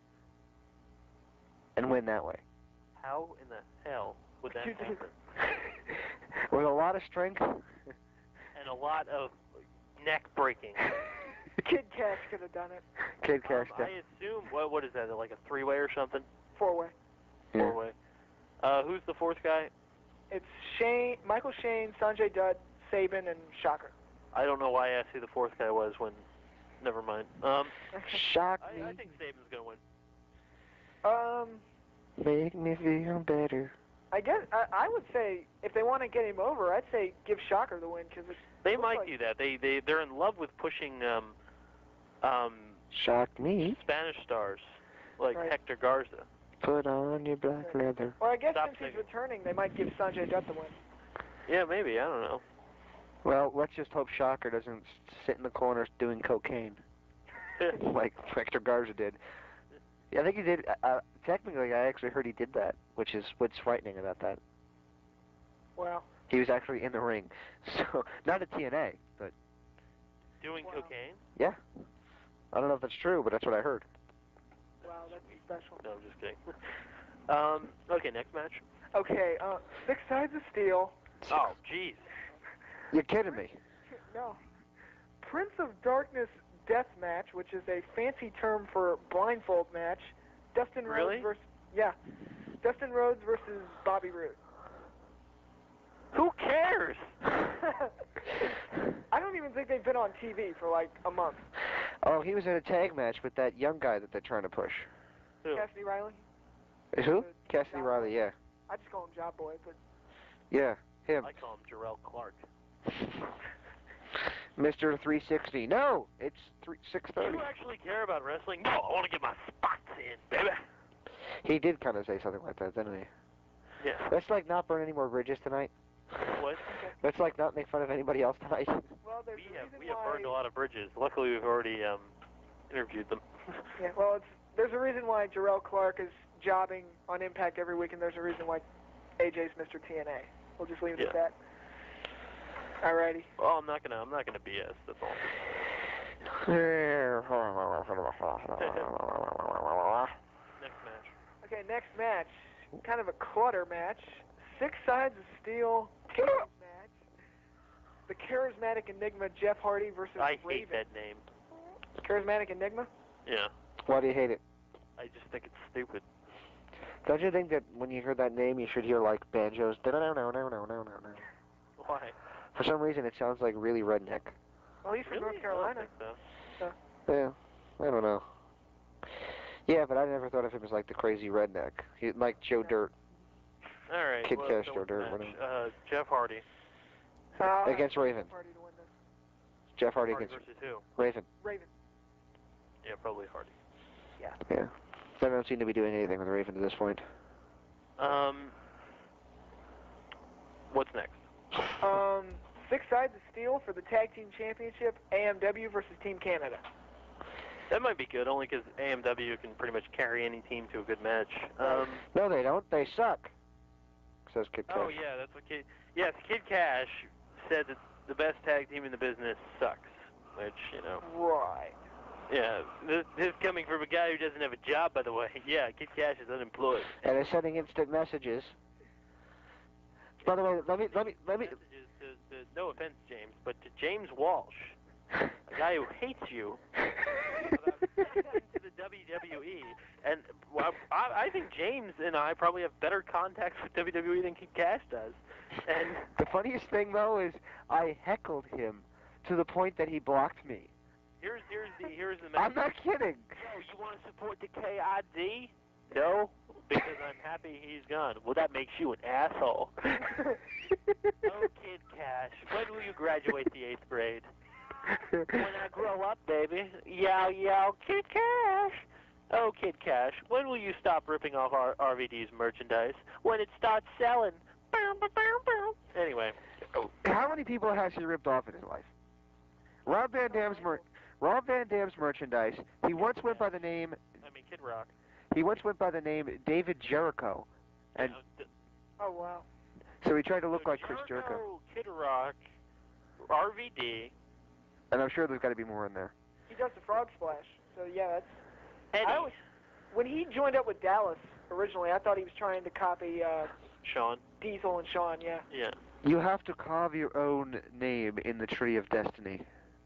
and win that way. How in the hell would that happen? With a lot of strength. And a lot of neck breaking. Kid Cash could have done it. Kid Cash. Um, I assume, what, what is that, like a three-way or something? Four-way. Yeah. Four-way. Uh, who's the fourth guy? It's Shane, Michael Shane, Sanjay Dutt, Sabin, and Shocker. I don't know why I asked who the fourth guy was when... Never mind. Um, Shock me. I, I think Sabin's going to win. Um... Make me feel better. I guess I, I would say if they want to get him over, I'd say give Shocker the win because they might like... do that. They they they're in love with pushing um um shock me Spanish stars like right. Hector Garza. Put on your black yeah. leather. Or I guess Stop since singing. he's returning, they might give Sanjay Dutt the win. Yeah, maybe. I don't know. Well, let's just hope Shocker doesn't sit in the corner doing cocaine like Hector Garza did. Yeah, I think he did. Uh, technically, I actually heard he did that, which is what's frightening about that. Wow. He was actually in the ring, so not at T N A, but doing wow. cocaine. Yeah, I don't know if that's true, but that's what I heard. Wow, that's special. No, I'm just kidding. um, okay, next match. Okay, uh, Six Sides of Steel. Oh, jeez. You're kidding me. No. Prince of Darkness Death Match, which is a fancy term for blindfold match. Dustin Rhodes really? versus yeah, Dustin Rhodes versus Bobby Roode. Who cares? I don't even think they've been on T V for like a month. Oh, he was in a tag match with that young guy that they're trying to push. Who? Cassidy Riley. Who? The Cassidy Job Riley. Boy. Yeah. I just call him Job Boy, but Yeah, him. I call him Jarrell Clark. Mister three sixty. No, it's three six Do thirty. you actually care about wrestling? No, I want to get my spots in, baby. He did kind of say something like that, didn't he? Yeah. Let's like not burn any more bridges tonight. What? Let's like not make fun of anybody else tonight. well, there's We a have reason we have why. burned a lot of bridges. Luckily, we've already um interviewed them. Yeah, well, it's there's a reason why Jarrell Clark is jobbing on Impact every week, and there's a reason why A J's Mister T N A. We'll just leave it Yeah. at that. Alrighty. Well, I'm not gonna I'm not gonna B S. That's all. Next match. Okay, next match. Kind of a clutter match. Six Sides of Steel cage match. The Charismatic Enigma Jeff Hardy versus I hate Raven. that name. Charismatic Enigma? Yeah. Why do you hate it? I just think it's stupid. Don't you think that when you hear that name, you should hear like banjos? No, no, no, no, no, no, no. Why? For some reason, it sounds like really redneck. Well, he's from Really? North Carolina. I don't think so. Yeah, I don't know. Yeah, but I never thought of him as like the crazy redneck. He like Joe Dirt. All right. Kid well, Cash, so Joe what's the Dirt, match? whatever. Uh, Jeff Hardy. Uh, Against Raven. Hardy to win this. Jeff Hardy, Hardy against versus who? Raven. Raven. Yeah, probably Hardy. Yeah. Yeah. They don't seem to be doing anything with Raven at this point. Um, what's next? Um, six sides of steel for the tag team championship. A M W versus Team Canada. That might be good, only because A M W can pretty much carry any team to a good match. Um, No, they don't. They suck. Says Kid Cash. oh yeah, that's what Kid. Yes, Kid Cash said that the best tag team in the business sucks, which you know. Right. Yeah, this, this coming from a guy who doesn't have a job, by the way. Yeah, Kid Cash is unemployed. And they're sending instant messages. By the way, let me let me let me. Messages to, to, no offense, James, but to James Walsh, a guy who hates you, about to the W W E, and well, I, I think James and I probably have better contacts with W W E than Kid Cash does. And The funniest thing though is I heckled him to the point that he blocked me. here's here's the here's the I'm message. not kidding. Yo, you want to support the K I D? No, because I'm happy he's gone. Well, that makes you an asshole. Oh, Kid Cash, when will you graduate the eighth grade? When I grow up, baby. Yow, yow, Kid Cash. Oh, Kid Cash, when will you stop ripping off our R V D's merchandise? When it starts selling. Bow, bow, bow, bow. Anyway. How many people has he ripped off in his life? Rob Van Dam's mer- Rob Van Dam's merchandise. He once went by the name. I mean, Kid Rock. He once went by the name David Jericho, and Oh wow. so he tried to look like Chris Jericho. Jericho, Kid Rock, R V D. And I'm sure there's got to be more in there. He does the frog splash. So yeah, that's. Eddie. I always, when he joined up with Dallas originally, I thought he was trying to copy uh, Sean. Diesel and Shawn. Yeah. Yeah. You have to carve your own name in the tree of destiny.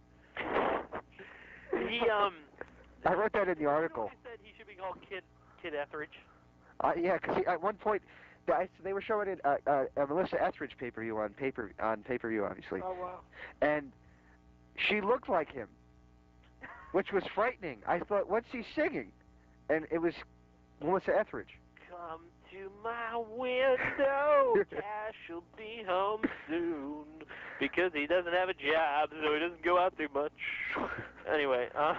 He um. I wrote that in the article. He said he should be called Kid Kid Etheridge. Uh, yeah, because at one point the, I, they were showing it uh, uh, a Melissa Etheridge pay-per-view on paper on pay-per-view, obviously, Oh wow. and she looked like him, which was frightening. I thought, what's he singing? And it was Melissa Etheridge. Come to my window, Cash will be home soon. Because he doesn't have a job, so he doesn't go out too much. Anyway, uh,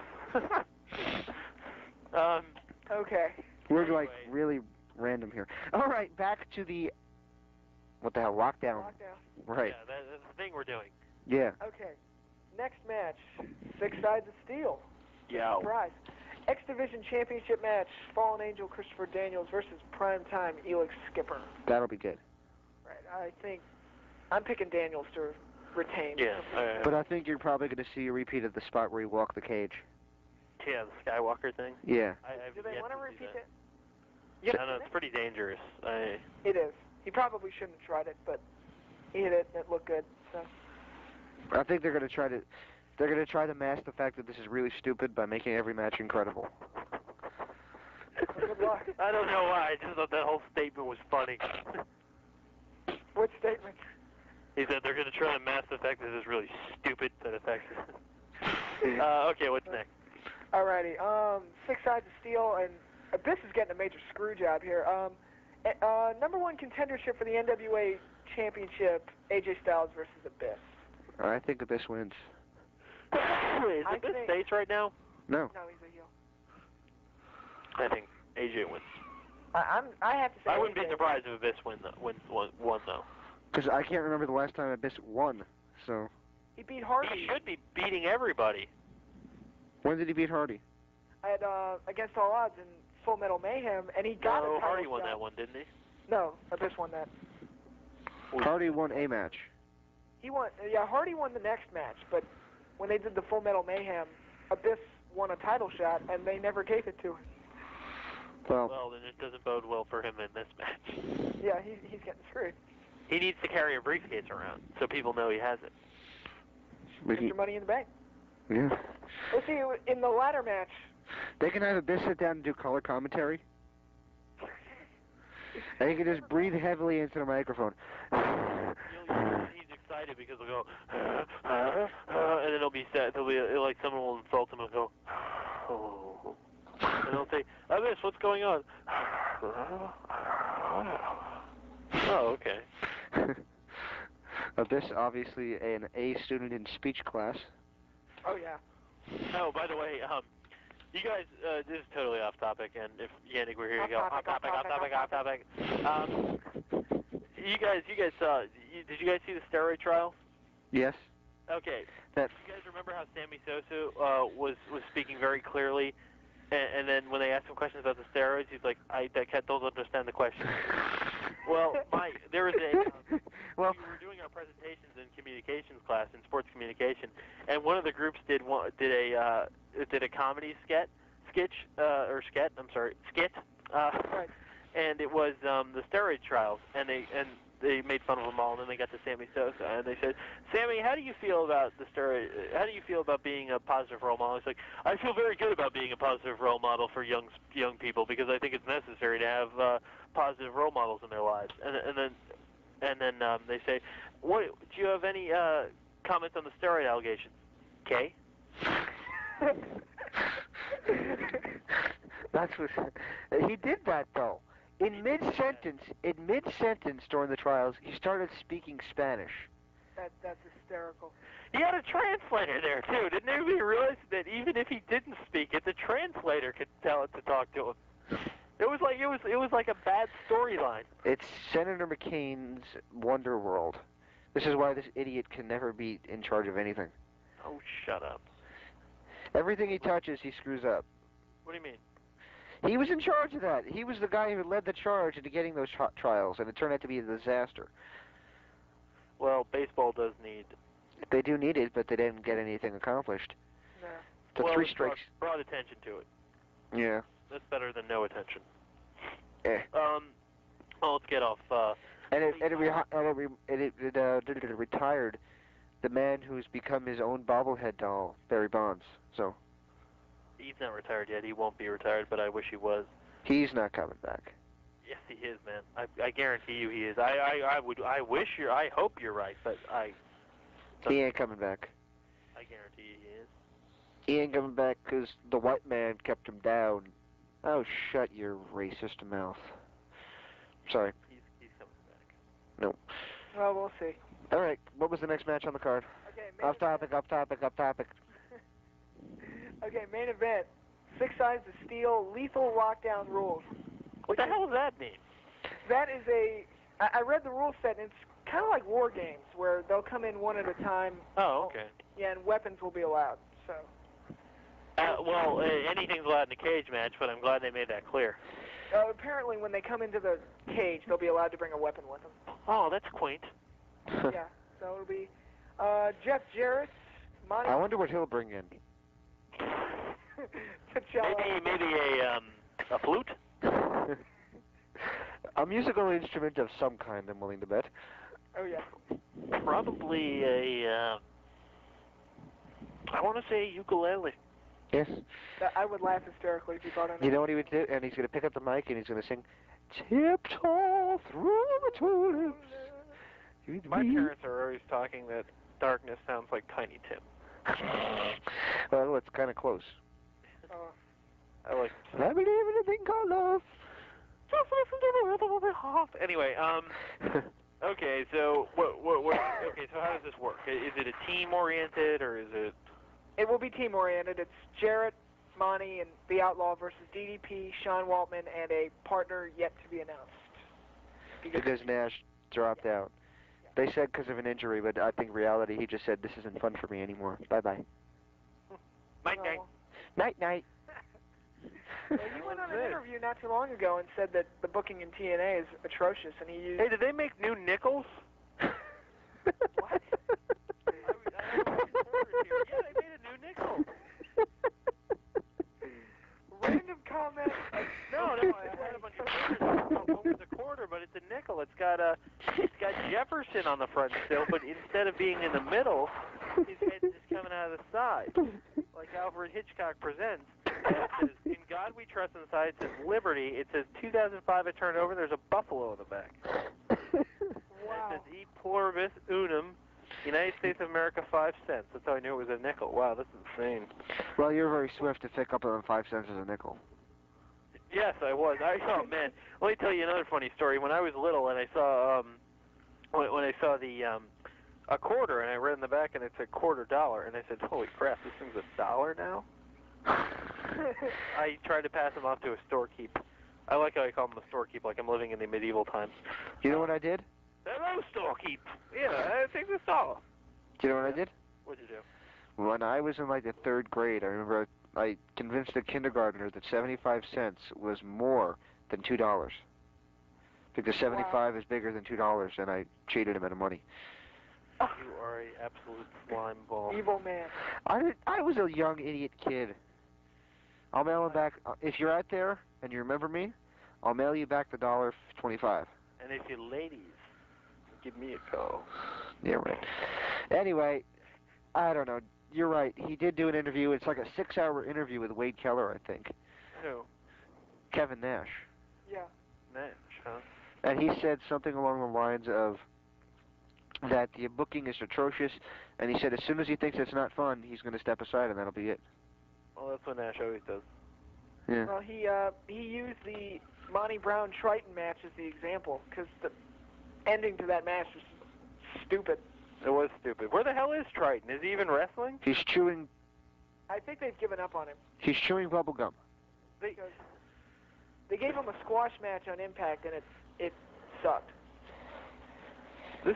um, Okay. We're Anyway. like really random here. All right, back to the what the hell lockdown. Lockdown. Right. yeah, that, that's the thing we're doing. Yeah. Okay. Next match, six sides of steel. Yeah. Surprise. X Division Championship match, Fallen Angel Christopher Daniels versus Primetime Elix Skipper. That'll be good. Right. I think I'm picking Daniels to retain. Yeah. Uh, But I think you're probably going to see a repeat of the spot where he walked the cage. yeah, the Skywalker thing. Yeah. I, I've Do they yet want to see repeat that. it? Yeah, I don't know, it's pretty dangerous. I, it is. He probably shouldn't have tried it, but he hit it and it looked good. So. I think they're going to try to they're going to try to mask the fact that this is really stupid by making every match incredible. Good luck. I don't know why. I just thought that whole statement was funny. What statement? He said they're going to try to mask the fact that this is really stupid that affects it. uh, okay, what's next? Alrighty. Um, six sides of steel, and Abyss is getting a major screw job here. Um, uh, number one contendership for the N W A Championship, A J Styles versus Abyss. I think Abyss wins. Is I Abyss think- face right now? No. No, he's a heel. I think A J wins. I, I'm. I have to say. I wouldn't be A J. surprised if Abyss win, though, win, won, won though. Because I can't remember the last time Abyss won. So He beat Hardy He should be beating everybody. when did he beat Hardy? at uh, Against All Odds in Full Metal Mayhem, and he got a No, title Hardy won shot. that one, didn't he? No, Abyss won that. Hardy won a match. He won. Yeah, Hardy won the next match, but when they did the Full Metal Mayhem, Abyss won a title shot, and they never gave it to him. Well, Well, then it doesn't bode well for him in this match. Yeah, he, he's getting screwed. He needs to carry a briefcase around so people know he has it. but he, Mister Money in the Bank. yeah. Let's see, in the ladder match, They can have Abyss sit down and do color commentary. And you can just breathe heavily into the microphone. He's excited because he'll go, and then he'll be sad. He'll be like someone will insult him and go, oh. And he'll say, Abyss, what's going on? Oh, okay. Abyss, obviously an A student in speech class. Oh, yeah. Oh, by the way, um, you guys, uh, this is totally off topic, and if Yannick were here, you go, Off off topic, off topic, off topic. Um, you guys, you guys saw, you, did you guys see the steroid trial? Yes. Okay. That. You guys remember how Sammy Sosa uh, was was speaking very clearly, and, and then when they asked him questions about the steroids, he's like, I, I can't, don't understand the question. Well, my, there was a, um, well, we were doing our presentations in communications class, in sports communication, and one of the groups did one, did a uh, did a comedy sketch, sketch uh, or skit, I'm sorry, skit, uh, right. And it was um, the steroid trials, and they and they made fun of them all, and then they got to Sammy Sosa, and they said, Sammy, how do you feel about the steroid? How do you feel about being a positive role model? He's like, I feel very good about being a positive role model for young young people because I think it's necessary to have uh, positive role models in their lives. And and then and then um, they say, what? Do you have any uh, comments on the steroid allegations? Okay. That's what he did. That though. In mid-sentence, in mid-sentence during the trials, he started speaking Spanish. That that's hysterical. He had a translator there too. Didn't anybody realize that even if he didn't speak it, the translator could tell it to talk to him? It was like it was it was like a bad storyline. It's Senator McCain's Wonder World. This is why this idiot can never be in charge of anything. Oh, shut up. Everything he touches, he screws up. What do you mean? He was in charge of that. He was the guy who led the charge into getting those tri trials, and it turned out to be a disaster. Well, baseball does need... They do need it, but they didn't get anything accomplished. No. The well, three it's strikes. Brought, brought attention to it. Yeah. That's better than no attention. Eh. Um, well, let's get off... Uh, and it, and it, re and it, re and it, it, uh, it, it retired the man who's become his own bobblehead doll, Barry Bonds. So... He's not retired yet. He won't be retired, but I wish he was. He's not coming back. Yes, he is, man. I, I guarantee you he is. I, I, I would. I wish you're. I hope you're right, but I. He ain't coming back. I guarantee you he is. He ain't coming back because the white man kept him down. Oh, shut your racist mouth. Sorry. He's, he's coming back. No. Well, we'll see. All right. What was the next match on the card? Okay. Off topic. Off topic. Off topic. Okay, main event. Six Sides of Steel, lethal lockdown rules. What the hell does that mean? That is a... I, I read the rule set, and it's kind of like war games, where they'll come in one at a time. Oh, okay. Yeah, and weapons will be allowed, so... Uh, well, uh, anything's allowed in a cage match, but I'm glad they made that clear. Uh, apparently, when they come into the cage, they'll be allowed to bring a weapon with them. Oh, that's quaint. Yeah, so it'll be uh, Jeff Jarrett, Monty... I wonder what he'll bring in. maybe maybe a um a flute. A musical instrument of some kind, I'm willing to bet. Oh yeah. Probably a. Uh, I want to say ukulele. Yes. I would laugh hysterically if you thought of it. You know what he would do? And he's going to pick up the mic and he's going to sing, "Tiptoe through the tulips." My parents are always talking that darkness sounds like Tiny Tim. Well, it's kind of close. Oh. I like. I believe in a thing called love. Just listen to the rhythm of the heart. Anyway, um, okay, so what, what, what? Okay, so how does this work? Is it a team oriented or is it? It will be team oriented. It's Jarrett, Monty, and the Outlaw versus D D P, Sean Waltman, and a partner yet to be announced. Because, because Nash dropped yeah. out. They said because of an injury, but I think reality, he just said, this isn't fun for me anymore. Bye-bye. Night, night. Night, night. Well, he went on an interview not too long ago and said that the booking in T N A is atrocious, and he used... Hey, did they make new nickels? What? I, I yeah, they made a new nickel. Random comment. No, no, I had a bunch of quarters. One was a quarter, but it's a nickel. It's got a, it's got Jefferson on the front still, but instead of being in the middle, his head's just coming out of the side. Like Alfred Hitchcock Presents. And it says, In God We Trust, on the side it says Liberty. It says two thousand five, I turned over, there's a buffalo in the back. Wow. It says E pluribus unum, United States of America, five cents. That's how I knew it was a nickel. Wow, that's insane. Well, you're very swift to pick up on five cents as a nickel. Yes, I was. I oh man, let me tell you another funny story. When I was little and I saw um, when, when I saw the um, a quarter and I read in the back and it said quarter dollar and I said, holy crap, this thing's a dollar now. I tried to pass them off to a storekeep. I like how I call them a storekeep, like I'm living in the medieval times. You know what I did? Hello, storekeep. Yeah, I think it's a dollar. Do you know what I did? What'd you do? When I was in like the third grade, I remember I convinced a kindergartner that seventy-five cents was more than two dollars. Because seventy-five wow. is bigger than two dollars, and I cheated him out of money. You are a absolute slime ball. Evil man. I did, I was a young idiot kid. I'll mail him back. If you're out there and you remember me, I'll mail you back the dollar twenty-five. And if you ladies, give me a call. Yeah, right. Anyway, I don't know. You're right. He did do an interview. It's like a six-hour interview with Wade Keller, I think. Who? Kevin Nash. Yeah. Nash, huh? And he said something along the lines of that the booking is atrocious, and he said as soon as he thinks it's not fun, he's going to step aside, and that'll be it. Well, that's what Nash always does. Yeah. Well, he uh, he used the Monty Brown Triton match as the example because the ending to that match was stupid. It was stupid. Where the hell is Triton? Is he even wrestling? He's chewing. I think they've given up on him. He's chewing bubble gum. They, they gave him a squash match on Impact, and it it sucked. This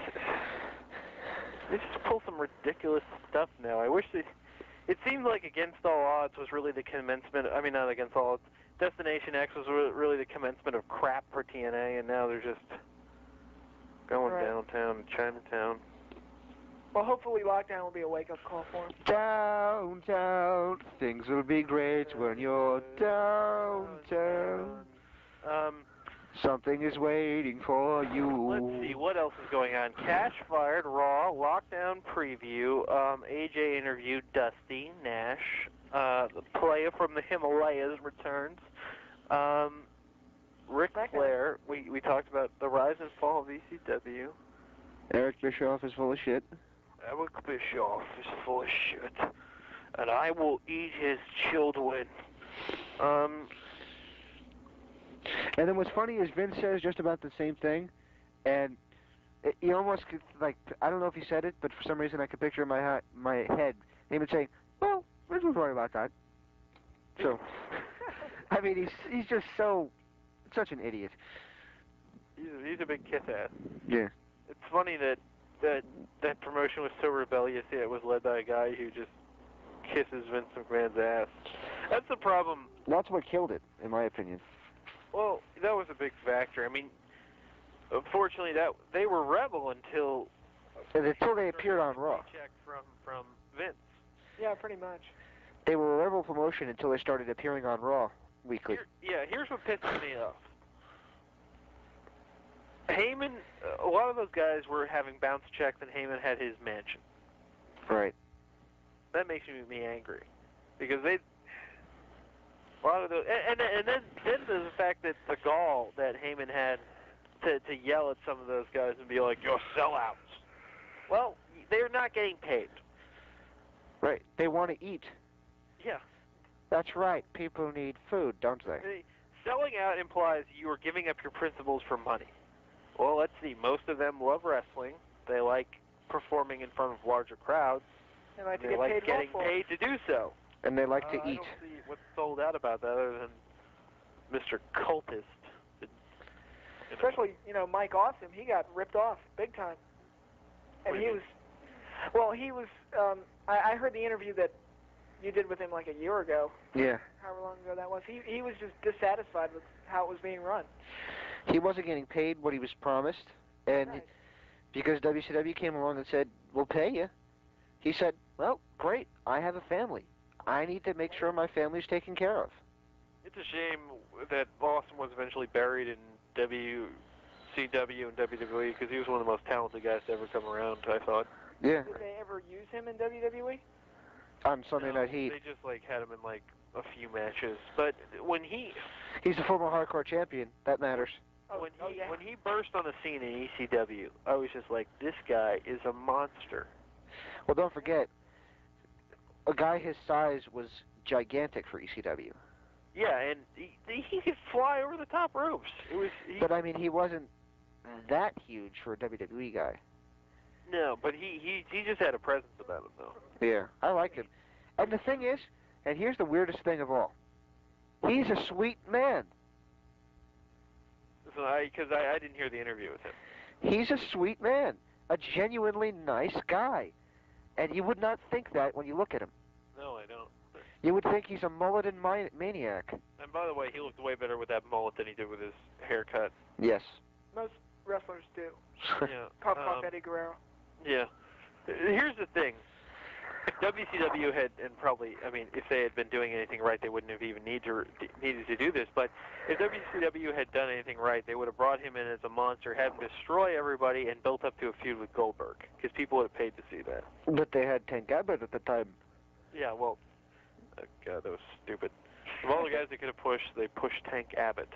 they just pull some ridiculous stuff now. I wish they. It seemed like Against All Odds was really the commencement. I mean, not Against All Odds. Destination X was really the commencement of crap for T N A, and now they're just going right. downtown in Chinatown. Well, hopefully Lockdown will be a wake-up call for him. Downtown, things will be great when you're downtown. Um, Something is waiting for you. Let's see, what else is going on? Cash Fired, Raw, Lockdown Preview, um, A J interviewed Dusty, Nash, uh, the player from the Himalayas returns, um, Ric Flair, we, we talked about the rise and fall of E C W. Eric Bischoff is full of shit. Eric Bischoff is full of shit, and I will eat his children. Um... And then what's funny is Vince says just about the same thing, and it, you almost could, like, I don't know if he said it, but for some reason I could picture in my ha my head him saying, well, Vince was right about that. So, I mean, he's he's just so, such an idiot. He's, he's a big kiss ass. Yeah. It's funny that, that that promotion was so rebellious, yeah, it was led by a guy who just kisses Vince McMahon's ass. That's the problem. That's what killed it, in my opinion. Well, that was a big factor. I mean, unfortunately, that they were rebel until until they appeared on Raw. Check from from Vince. Yeah, pretty much. They were a rebel promotion until they started appearing on Raw weekly. Here, yeah, here's what pisses me off. Heyman, a lot of those guys were having bounce checks, and Heyman had his mansion. Right. That makes me, me angry because they. A lot of those, and, and, and then, then there's the fact that the gall that Heyman had to, to yell at some of those guys and be like, you're sellouts. Well, they're not getting paid. Right. They want to eat. Yeah. That's right. People need food, don't they? they? Selling out implies you are giving up your principles for money. Well, let's see. Most of them love wrestling. They like performing in front of larger crowds. They like, to they get like paid getting well for paid to do so. And they like uh, to eat. I don't see what's sold out about that other than Mister Cultist. Especially, you know, Mike Awesome, he got ripped off big time. And he was, well, he was, um, I, I heard the interview that you did with him like a year ago. Yeah. However long ago that was. He, he was just dissatisfied with how it was being run. He wasn't getting paid what he was promised. And right. because W C W came along and said, we'll pay you, he said, well, great, I have a family. I need to make sure my family's taken care of. It's a shame that Awesome was eventually buried in W C W and W W E because he was one of the most talented guys to ever come around, I thought. Yeah. Did they ever use him in W W E? on Sunday No, Night Heat. They just like had him in like a few matches, but when he He's a former hardcore champion. That matters. Oh, when oh, he yeah. when he burst on the scene in E C W, I was just like, this guy is a monster. Well, don't forget, a guy his size was gigantic for E C W. Yeah, and he, he could fly over the top ropes. It was. He, But I mean, he wasn't that huge for a W W E guy. no, but he, he he just had a presence about him though. Yeah, I liked him. And the thing is, and here's the weirdest thing of all, he's a sweet man. So I, because I, I didn't hear the interview with him. He's a sweet man, a genuinely nice guy. And you would not think that when you look at him. No, I don't. You would think he's a mulleted mi- maniac. And by the way, he looked way better with that mullet than he did with his haircut. Yes. Most wrestlers do. Yeah. Pop Pop um, Eddie Guerrero. Yeah. Here's the thing. If W C W had, and probably, I mean, if they had been doing anything right, they wouldn't have even need to, needed to do this. But if W C W had done anything right, they would have brought him in as a monster, had him destroy everybody, and built up to a feud with Goldberg. Because people would have paid to see that. But they had Tank Abbott at the time. Yeah, well, oh God, that was stupid. Of all the guys they could have pushed, they pushed Tank Abbott.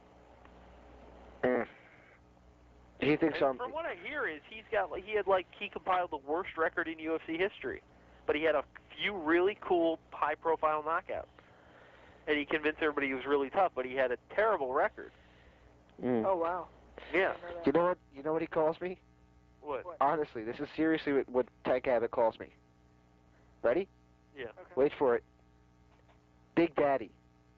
Mm. He thinks And I'm... from what I hear is he's got, like, he had like, he compiled the worst record in U F C history. But he had a few really cool, high-profile knockouts. And he convinced everybody he was really tough, but he had a terrible record. Mm. Oh, wow. Yeah. You know what? You know what he calls me? What? Honestly, this is seriously what, what Tank Abbott calls me. Ready? Yeah. Okay. Wait for it. Big Daddy.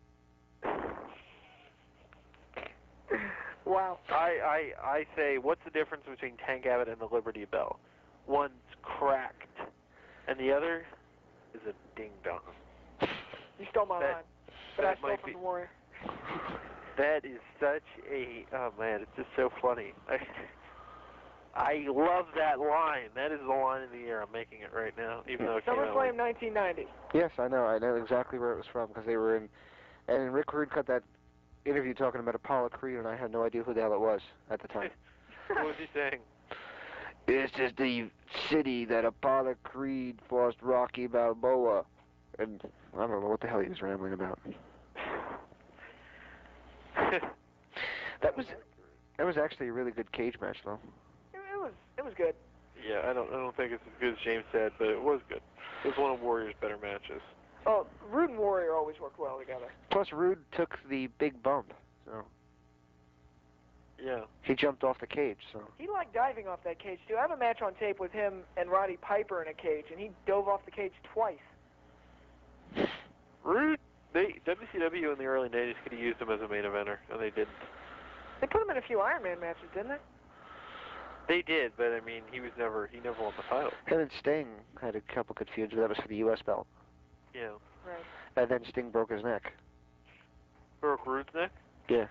Wow. I, I, I say, what's the difference between Tank Abbott and the Liberty Bell? One's cracked, and the other is a ding-dong. You stole my That- line. But that I stole might from be- the Warrior. That is such a, oh man, it's just so funny. I, I love that line. That is the line of the year. I'm making it right now, even though it came out SummerSlam like, nineteen ninety. Yes, I know. I know exactly where it was from because they were in... And Rick Rude cut that interview talking about Apollo Creed, and I had no idea who the hell it was at the time. what was he saying? This is the city that Apollo Creed forced Rocky Balboa. And I don't know what the hell he was rambling about. that was that was actually a really good cage match, though. It, it was it was good. Yeah, I don't I don't think it's as good as James said, but it was good. It was one of Warrior's better matches. Oh, Rude and Warrior always worked well together. Plus, Rude took the big bump, so Yeah. he jumped off the cage. So He liked diving off that cage too. I have a match on tape with him and Roddy Piper in a cage, and he dove off the cage twice. Rude, they W C W in the early nineties could have used him as a main eventer, and they didn't. They put him in a few Iron Man matches, didn't they? They did, but I mean, he was never he never won the title. him and Sting had a couple good feuds, but that was for the U S belt. Yeah. Right. And then Sting broke his neck. Broke Rude's neck? Yeah,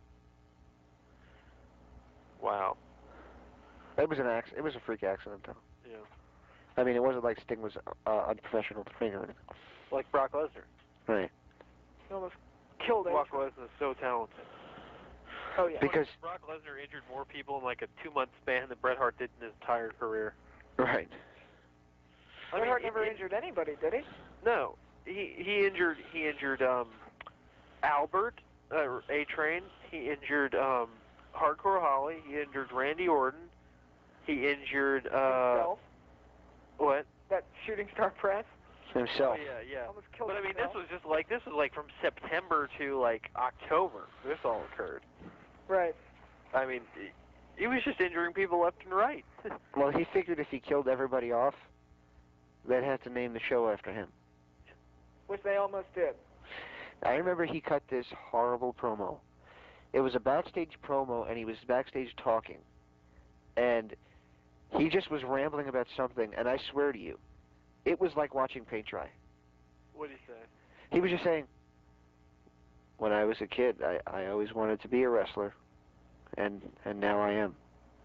Wow. it was an acc- It was a freak accident, though. Yeah. I mean, it wasn't like Sting was uh, unprofessional to ring or anything. Like Brock Lesnar. Right. He almost killed him. Brock Lesnar is so talented. Oh yeah. Because Brock Lesnar injured more people in like a two-month span than Bret Hart did in his entire career. right. I Bret mean, Hart it- never it- injured anybody, did he? No, he he injured he injured um Albert uh, A Train. He injured um Hardcore Holly. He injured Randy Orton. He injured uh Himself. what? That shooting star press. Himself. Oh yeah, yeah. Almost killed But I mean, himself. this was just like this was like from September to like October. This all occurred. Right. I mean, he, he was just injuring people left and right. Well, he figured if he killed everybody off, they'd have to name the show after him. Which they almost did. I remember he cut this horrible promo. It was a backstage promo, and he was backstage talking. And he just was rambling about something, and I swear to you, it was like watching paint dry. What did he say? He was just saying, when I was a kid, I, I always wanted to be a wrestler, and and now I am.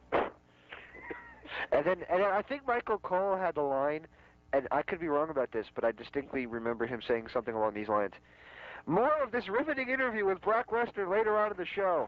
and then and then I think Michael Cole had the line, and I could be wrong about this, but I distinctly remember him saying something along these lines. More of this riveting interview with Brock Lesnar later on in the show.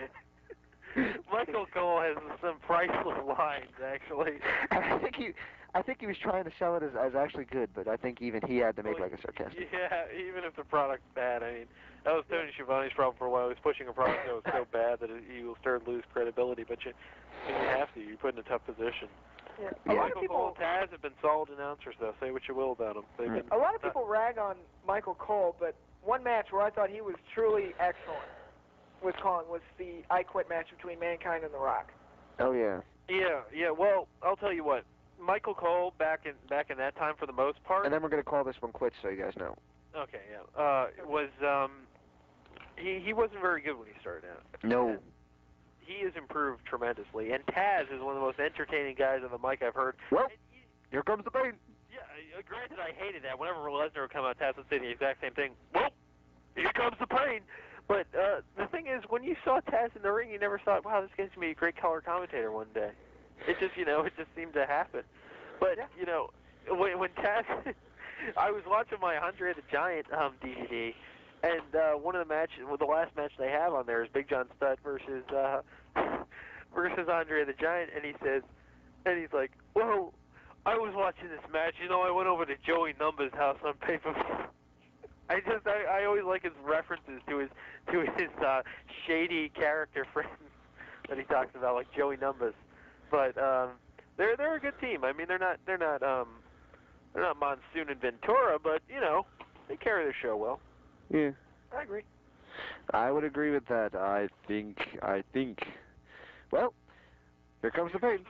Michael Cole has some priceless lines, actually. And I think he, I think he was trying to sell it as, as actually good, but I think even he had to make Well, like a sarcastic. Yeah, even if the product's bad, I mean, that was Tony Schiavone's problem for a while. He was pushing a product that was so bad that it, you started to lose credibility, but you, when you have to, you're put in a tough position. Yeah. A A lot lot Michael of people, Cole and Taz have been solid announcers, though. Say what you will about them. They've been a lot of people rag on Michael Cole, but one match where I thought he was truly excellent with calling was the I Quit match between Mankind and The Rock. Oh yeah. Yeah, yeah. Well, I'll tell you what. Michael Cole back in back in that time, for the most part. And then we're gonna call this one quits, so you guys know. Okay, yeah. Uh, was um, he he wasn't very good when he started out. No. And he has improved tremendously, and Taz is one of the most entertaining guys on the mic I've heard. Well, here comes the pain. Yeah, granted, I hated that. Whenever Lesnar would come out, Taz would say the exact same thing. Well, here comes the pain. But uh, the thing is, when you saw Taz in the ring, you never thought, wow, this guy's going to be a great color commentator one day. It just, you know, it just seemed to happen. But, yeah. you know, when, when Taz, I was watching my Andre the Giant um, D V D, and uh, one of the matches, well, the last match they have on there is Big John Studd versus uh, versus Andre the Giant, and he says, and he's like, whoa, I was watching this match, you know, I went over to Joey Number's house on pay-per-view. I just, I, I always like his references to his, to his uh, shady character friends that he talks about, like Joey Numbers. But um, they're they're a good team. I mean, they're not they're not um, they're not Monsoon and Ventura, but you know, they carry their show well. Yeah. I agree. I would agree with that. I think, I think. Well, here comes the pain.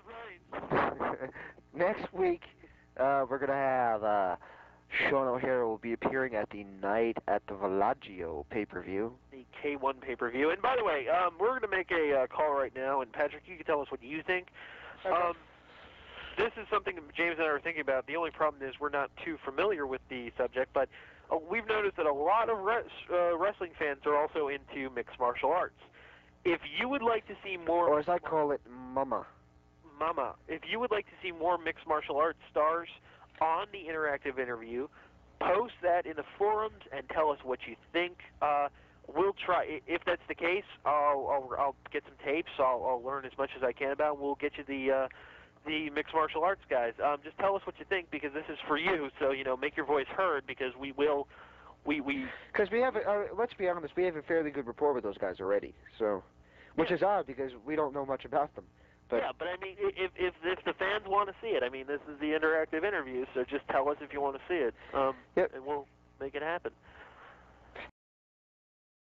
Next week, uh, we're going to have uh, Sean O'Hara will be appearing at the Night at the Villaggio pay-per-view. The K one pay-per-view. And by the way, um, we're going to make a uh, call right now, and Patrick, you can tell us what you think. Okay. Um, this is something that James and I are thinking about. The only problem is we're not too familiar with the subject, but uh, we've noticed that a lot of res- uh, wrestling fans are also into mixed martial arts. If you would like to see more... Or as I call it, Mama. Mama. If you would like to see more mixed martial arts stars on the interactive interview, post that in the forums and tell us what you think. Uh, we'll try. If that's the case, I'll, I'll, I'll get some tapes. I'll, I'll learn as much as I can about it. We'll get you the... Uh, the mixed martial arts guys. Um, just tell us what you think, because this is for you. So, you know, make your voice heard, because we will, we we. Because we have, a, uh, let's be honest, we have a fairly good rapport with those guys already. So, which yeah. is odd because we don't know much about them. But yeah, but I mean, if if if the fans want to see it, I mean, this is the interactive interview. So just tell us if you want to see it. Um, yep. and we'll make it happen.